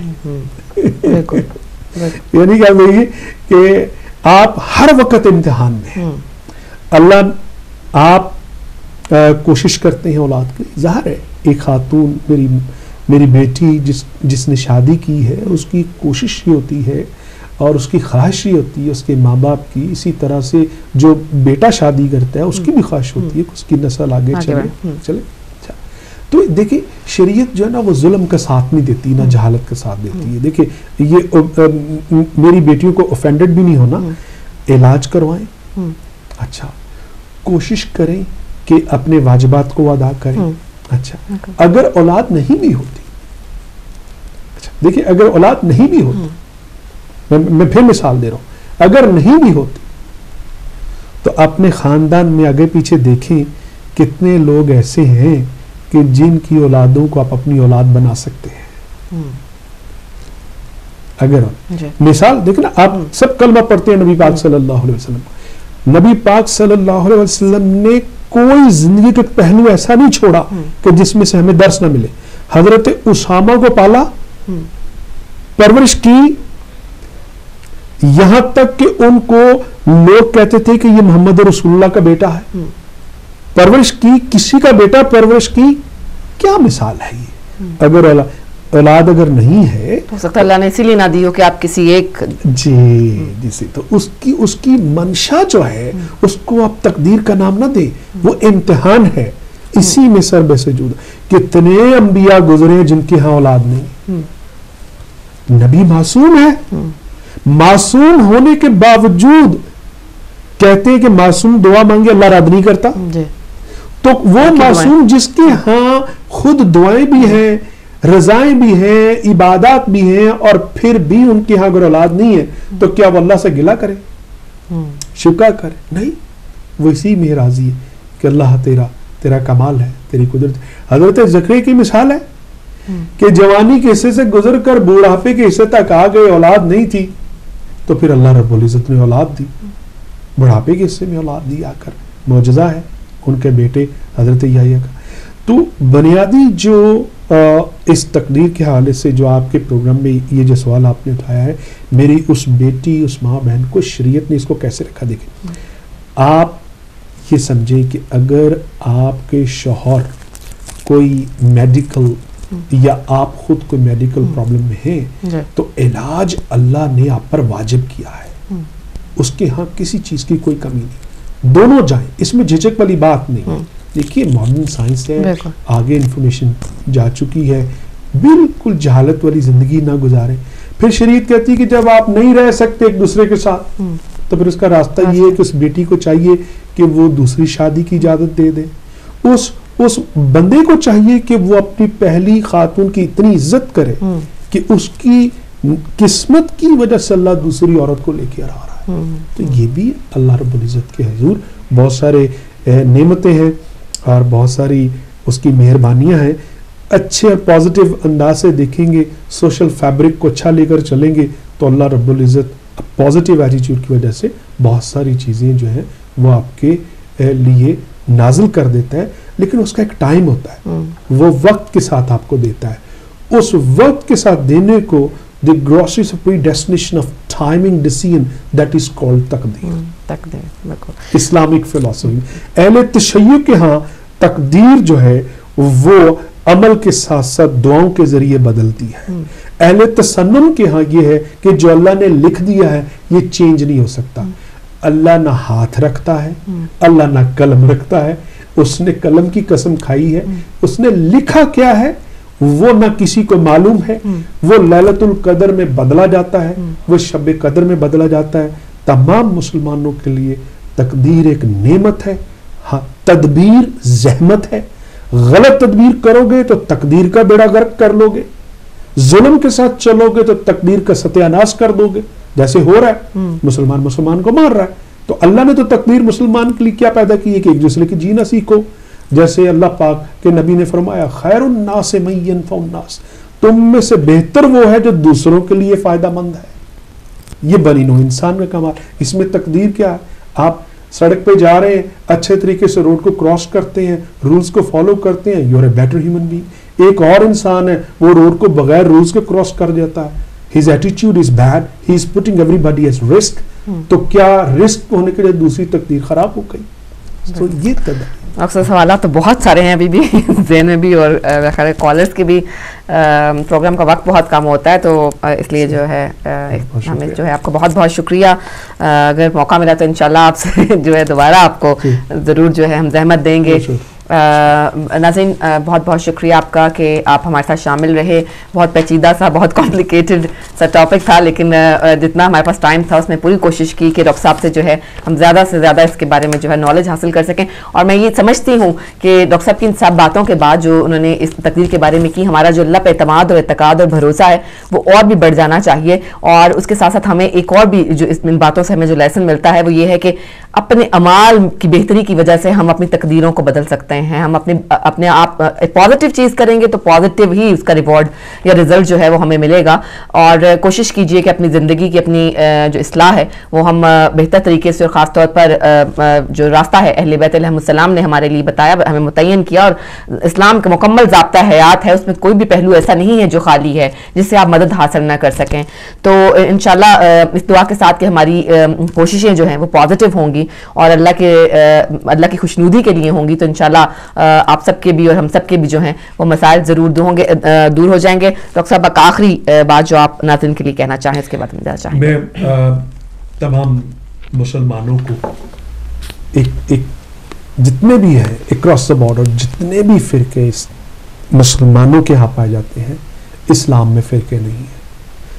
یعنی کیا بھائی کہ آپ ہر وقت امتحان میں ہیں. اللہ آپ کوشش کرتے ہیں اولاد کی. ظاہر ہے ایک خاتون میری میری بیٹی جس جس نے شادی کی ہے اس کی کوشش ہی ہوتی ہے اور اس کی خواہش ہی ہوتی ہے اس کے ماں باپ کی. اسی طرح سے جو بیٹا شادی کرتا ہے اس کی بھی خواہش ہوتی ہے کہ اس کی نسل آگے چلے چلے. تو دیکھیں شریعت جو ہے نا وہ ظلم کا ساتھ نہیں دیتی نہ جہالت کا ساتھ دیتی ہے. دیکھیں یہ میری بیٹیوں کو اوفینڈڈ بھی نہیں ہونا، علاج کروائیں، اچھا کوشش کریں کہ اپنے واجبات کو ادا کریں. اچھا اگر اولاد نہیں بھی ہوتی، اچھا دیکھیں اگر اولاد نہیں بھی ہوتی، میں پھر مثال دے رہا ہوں، اگر نہیں بھی ہوتی تو اپنے خاندان میں آگے پیچھے دیکھیں کتنے لوگ ایسے ہیں کہ جن کی اولادوں کو آپ اپنی اولاد بنا سکتے ہیں. اگر مثال دیکھنا آپ سب کلمہ پڑھتے ہیں نبی پاک صلی اللہ علیہ وسلم. نبی پاک صلی اللہ علیہ وسلم نے کوئی زندگی کا پہلو ایسا نہیں چھوڑا کہ جس میں سے ہمیں درس نہ ملے. حضرت اسامہ کو پالا، پرورش کی، یہاں تک کہ ان کو لوگ کہتے تھے کہ یہ محمد رسول اللہ کا بیٹا ہے. پرورش کی، کسی کا بیٹا پرورش کی، کیا مثال ہے یہ. اگر اولاد اگر نہیں ہے تو سکتا اللہ نے اسی لیے نہ دی ہو کہ آپ کسی ایک جی جیسے تو اس کی اس کی منشا جو ہے اس کو آپ تقدیر کا نام نہ دیں، وہ امتحان ہے. اسی میں سر بے سجود کتنے انبیاء گزرے جن کے ہاں اولاد نہیں. نبی معصوم ہے, معصوم ہونے کے باوجود کہتے ہیں کہ معصوم دعا مانگے اللہ رد نہیں کرتا. تو وہ معصوم جس کے ہاں خود دعائیں بھی ہیں, رضائیں بھی ہیں, عبادات بھی ہیں, اور پھر بھی ان کے ہاں اگر اولاد نہیں ہے تو کیا وہ اللہ سے گلہ کرے, شکا کرے؟ نہیں, وہ اسی میں راضی ہے کہ اللہ تیرا تیرا کمال ہے, تیری قدرت. حضرت زکریا کی مثال ہے کہ جوانی کے حصے سے گزر کر بوڑھاپے کے حصے تک آ گئے, اولاد نہیں تھی, تو پھر اللہ رب العزت نے اولاد دی, بڑھاپے کے حصے میں اولاد دی آ کر. معجزہ ہے ان کے بیٹے حضرت یحییٰ کا. تو بنیادی جو اس تقدیر کے حوالے سے جو آپ کے پروگرام میں یہ جو سوال آپ نے اٹھایا ہے, میری اس بیٹی, اس ماں بہن کو شریعت نے اس کو کیسے رکھا. دیکھیں, آپ یہ سمجھیں کہ اگر آپ کے شوہر کوئی میڈیکل یا آپ خود کوئی میڈیکل پرابلم میں ہیں تو علاج اللہ نے آپ پر واجب کیا ہے, اس کے ہاں کسی چیز کی کوئی کمی نہیں, دونوں جائیں, اس میں جھجک والی بات نہیں. دیکھیے ماڈرن سائنس ہے, آگے انفارمیشن جا چکی ہے, بالکل جہالت والی زندگی نہ گزاریں. پھر شریعت کہتی ہے کہ جب آپ نہیں رہ سکتے ایک دوسرے کے ساتھ تو پھر اس کا راستہ یہ ہے کہ اس بیٹی کو چاہیے کہ وہ دوسری شادی کی اجازت دے دے. اس اس بندے کو چاہیے کہ وہ اپنی پہلی خاتون کی اتنی عزت کرے کہ اس کی قسمت کی وجہ سے اللہ دوسری عورت کو لے کے آ رہا ہے. تو یہ بھی اللہ رب العزت کے حضور بہت سارے نعمتیں ہیں اور بہت ساری اس کی مہربانیاں ہیں. اچھے اور پازیٹیو انداز سے دیکھیں گے, سوشل فیبرک کو اچھا لے کر چلیں گے تو اللہ رب العزت پازیٹیو ایٹیٹیوڈ کی وجہ سے بہت ساری چیزیں جو ہیں وہ آپ کے لیے نازل کر دیتا ہے. لیکن اس کا ایک ٹائم ہوتا ہے, وہ وقت کے ساتھ آپ کو دیتا ہے. اس وقت کے ساتھ دینے کو the groceries of predestination of timing decision that is called تقدیر. تقدیر اسلامک فلسفی. اہل تشیع کے ہاں تقدیر جو ہے وہ عمل کے ساتھ ساتھ دعاؤں کے ذریعے بدلتی ہے. اہل تسنن کے ہاں یہ ہے کہ جو اللہ نے لکھ دیا ہے یہ چینج نہیں ہو سکتا. اللہ نہ ہاتھ رکھتا ہے, اللہ نہ قلم رکھتا ہے. اس نے قلم کی قسم کھائی ہے, اس نے لکھا کیا ہے وہ نہ کسی کو معلوم ہے. وہ لیلۃ القدر میں بدلا جاتا ہے, وہ شب قدر میں بدلا جاتا ہے. تمام مسلمانوں کے لیے تقدیر ایک نعمت ہے. ہاں, تدبیر زحمت ہے. غلط تدبیر کرو گے تو تقدیر کا بیڑا غرق کر لو گے, ظلم کے ساتھ چلو گے تو تقدیر کا ستیہ ناش کر دو گے, جیسے ہو رہا ہے. مسلمان مسلمان کو مار رہا ہے, تو اللہ نے تو تقدیر مسلمان کے لیے کیا پیدا کی ہے کہ ایک دوسرے کی جینا سیکھو. جیسے اللہ پاک کے نبی نے فرمایا خیر الناس من ینفع الناس, تم میں سے بہتر وہ ہے جو دوسروں کے لیے فائدہ مند ہے. یہ بنی نوع انسان کا کمال. اس میں تقدیر کیا ہے؟ آپ سڑک پہ جا رہے ہیں, اچھے طریقے سے روڈ کو کراس کرتے ہیں, رولز کو فالو کرتے ہیں, you are a better human being. ایک اور انسان ہے وہ روڈ کو بغیر رولز کے کراس کر جاتا ہے, his attitude is bad, he is putting everybody at risk. تو کیا رسک ہونے کے لیے دوسری تقدیر خراب ہو گئی؟ تو یہ تدبیر. اکثر سوالات تو بہت سارے ہیں ابھی بھی ذہن میں بھی, اور خیر کالرز کے بھی. پروگرام کا وقت بہت کم ہوتا ہے تو اس لیے جو ہے ہمیں جو ہے آپ کو بہت بہت شکریہ. اگر موقع ملا تو انشاءاللہ آپ سے جو ہے دوبارہ آپ کو ضرور جو ہے ہم زحمت دیں گے. ناظرین بہت بہت شکریہ آپ کا کہ آپ ہمارے ساتھ شامل رہے. بہت پیچیدہ سا, بہت کمپلیکیٹڈ سا ٹاپک تھا, لیکن جتنا ہمارے پاس ٹائم تھا اس میں پوری کوشش کی کہ ڈاکٹر صاحب سے جو ہے ہم زیادہ سے زیادہ اس کے بارے میں جو ہے نالج حاصل کر سکیں. اور میں یہ سمجھتی ہوں کہ ڈاکٹر صاحب کی ان سب باتوں کے بعد جو انہوں نے اس تقدیر کے بارے میں کی, ہمارا جو اللہ پہ اعتماد اور اعتقاد اور بھروسہ ہے وہ اور بھی بڑھ جانا چاہیے. اور اس کے ساتھ ساتھ ہمیں ایک اور بھی جو ان باتوں سے ہمیں جو لیسن ملتا ہے وہ یہ ہے کہ اپنے اعمال کی بہتری کی وجہ سے ہم اپنی تقدیروں کو بدل سکتے ہیں. ہم اپنے اپنے آپ پازیٹیو چیز کریں گے تو پازیٹیو ہی اس کا ریوارڈ یا رزلٹ جو ہے وہ ہمیں ملے گا. اور کوشش کیجئے کہ اپنی زندگی کی اپنی جو اصلاح ہے وہ ہم بہتر طریقے سے, اور خاص طور پر جو راستہ ہے اہل بیت علیہم السلام نے ہمارے لیے بتایا, ہمیں متعین کیا, اور اسلام کا مکمل ضابطہ حیات ہے, اس میں کوئی بھی پہلو ایسا نہیں ہے جو خالی ہے جس سے آپ مدد حاصل نہ کر سکیں. تو انشاءاللہ اس دعا کے ساتھ کہ ہماری کوششیں جو ہیں وہ پازیٹیو ہوں گی اور اللہ کے اللہ کی خوشنودی کے لیے ہوں گی, تو انشاءاللہ آپ سب کے بھی اور ہم سب کے بھی جو ہیں وہ مسائل ضرور دور ہوں گے, دور ہو جائیں گے. ڈاکٹر صاحب ایک آخری بات جو آپ ناظرین کے لیے کہنا چاہیں اس کے بعد میں جانا چاہیں. میں تمام مسلمانوں کو ایک ایک جتنے بھی ہیں اکراس دا بارڈر, جتنے بھی فرقے مسلمانوں کے ہاں پائے جاتے ہیں, اسلام میں فرقے نہیں ہیں.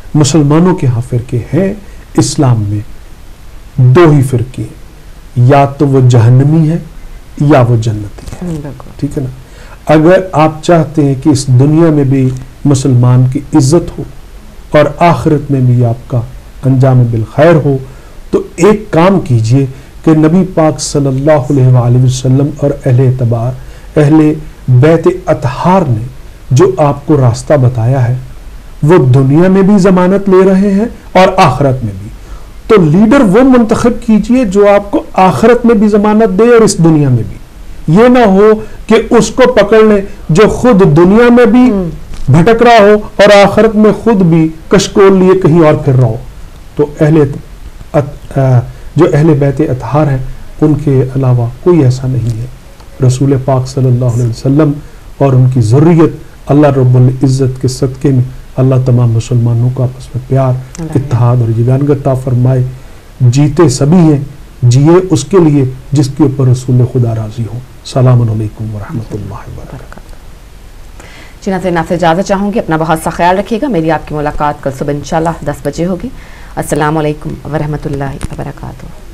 मुसलमानों के यहाँ फिरके हैं, इस्लाम में दो ही फिरके हैं, या तो वो जहन्नमी है या वो जन्नती है, ठीक है ना। अगर आप चाहते हैं कि इस दुनिया में भी मुसलमान की इज्जत हो और आखिरत में भी आपका अंजाम बिल खैर हो, तो एक काम कीजिए कि नबी पाक सल्लल्लाहु अलैहि वसल्लम और अहले इत्बार, अहले बैत अतहार ने जो आपको रास्ता बताया है, वो दुनिया में भी जमानत ले रहे हैं और आखिरत में भी। तो लीडर वो मुंतखब कीजिए जो आपको आखिरत में भी जमानत दे और इस दुनिया में भी। ये ना हो कि उसको पकड़ ले जो खुद दुनिया में भी भटक रहा हो और आखिरत में खुद भी कशकोल लिए कहीं और फिर रहा हो। तो अहले जो अहले बैत अतहार हैं, उनके अलावा कोई ऐसा नहीं है। रसूल पाक सल्लल्लाहु अलैहि वसल्लम और उनकी ज़ुर्रियत, अल्लाह रब्बुल इज़्ज़त के सदक़े में अल्लाह तमाम मुसलमानों को आपस में प्यार, इत्तेहाद और यगानगत अता फरमाए। जीते सभी हैं, जिए उसके लिए जिसके ऊपर रसूल खुदा राजी हो। सलाम अलैकुम व रहमतुल्लाहि व बरकातहू। जी नाज़रीन, आपसे इजाज़त चाहूँगी, अपना बहुत सा ख्याल रखिएगा। मेरी आपकी मुलाकात कल सुबह इंशाल्लाह दस बजे होगी। अस्सलाम वालेकुम व रहमतुल्लाहि व बरकातहू।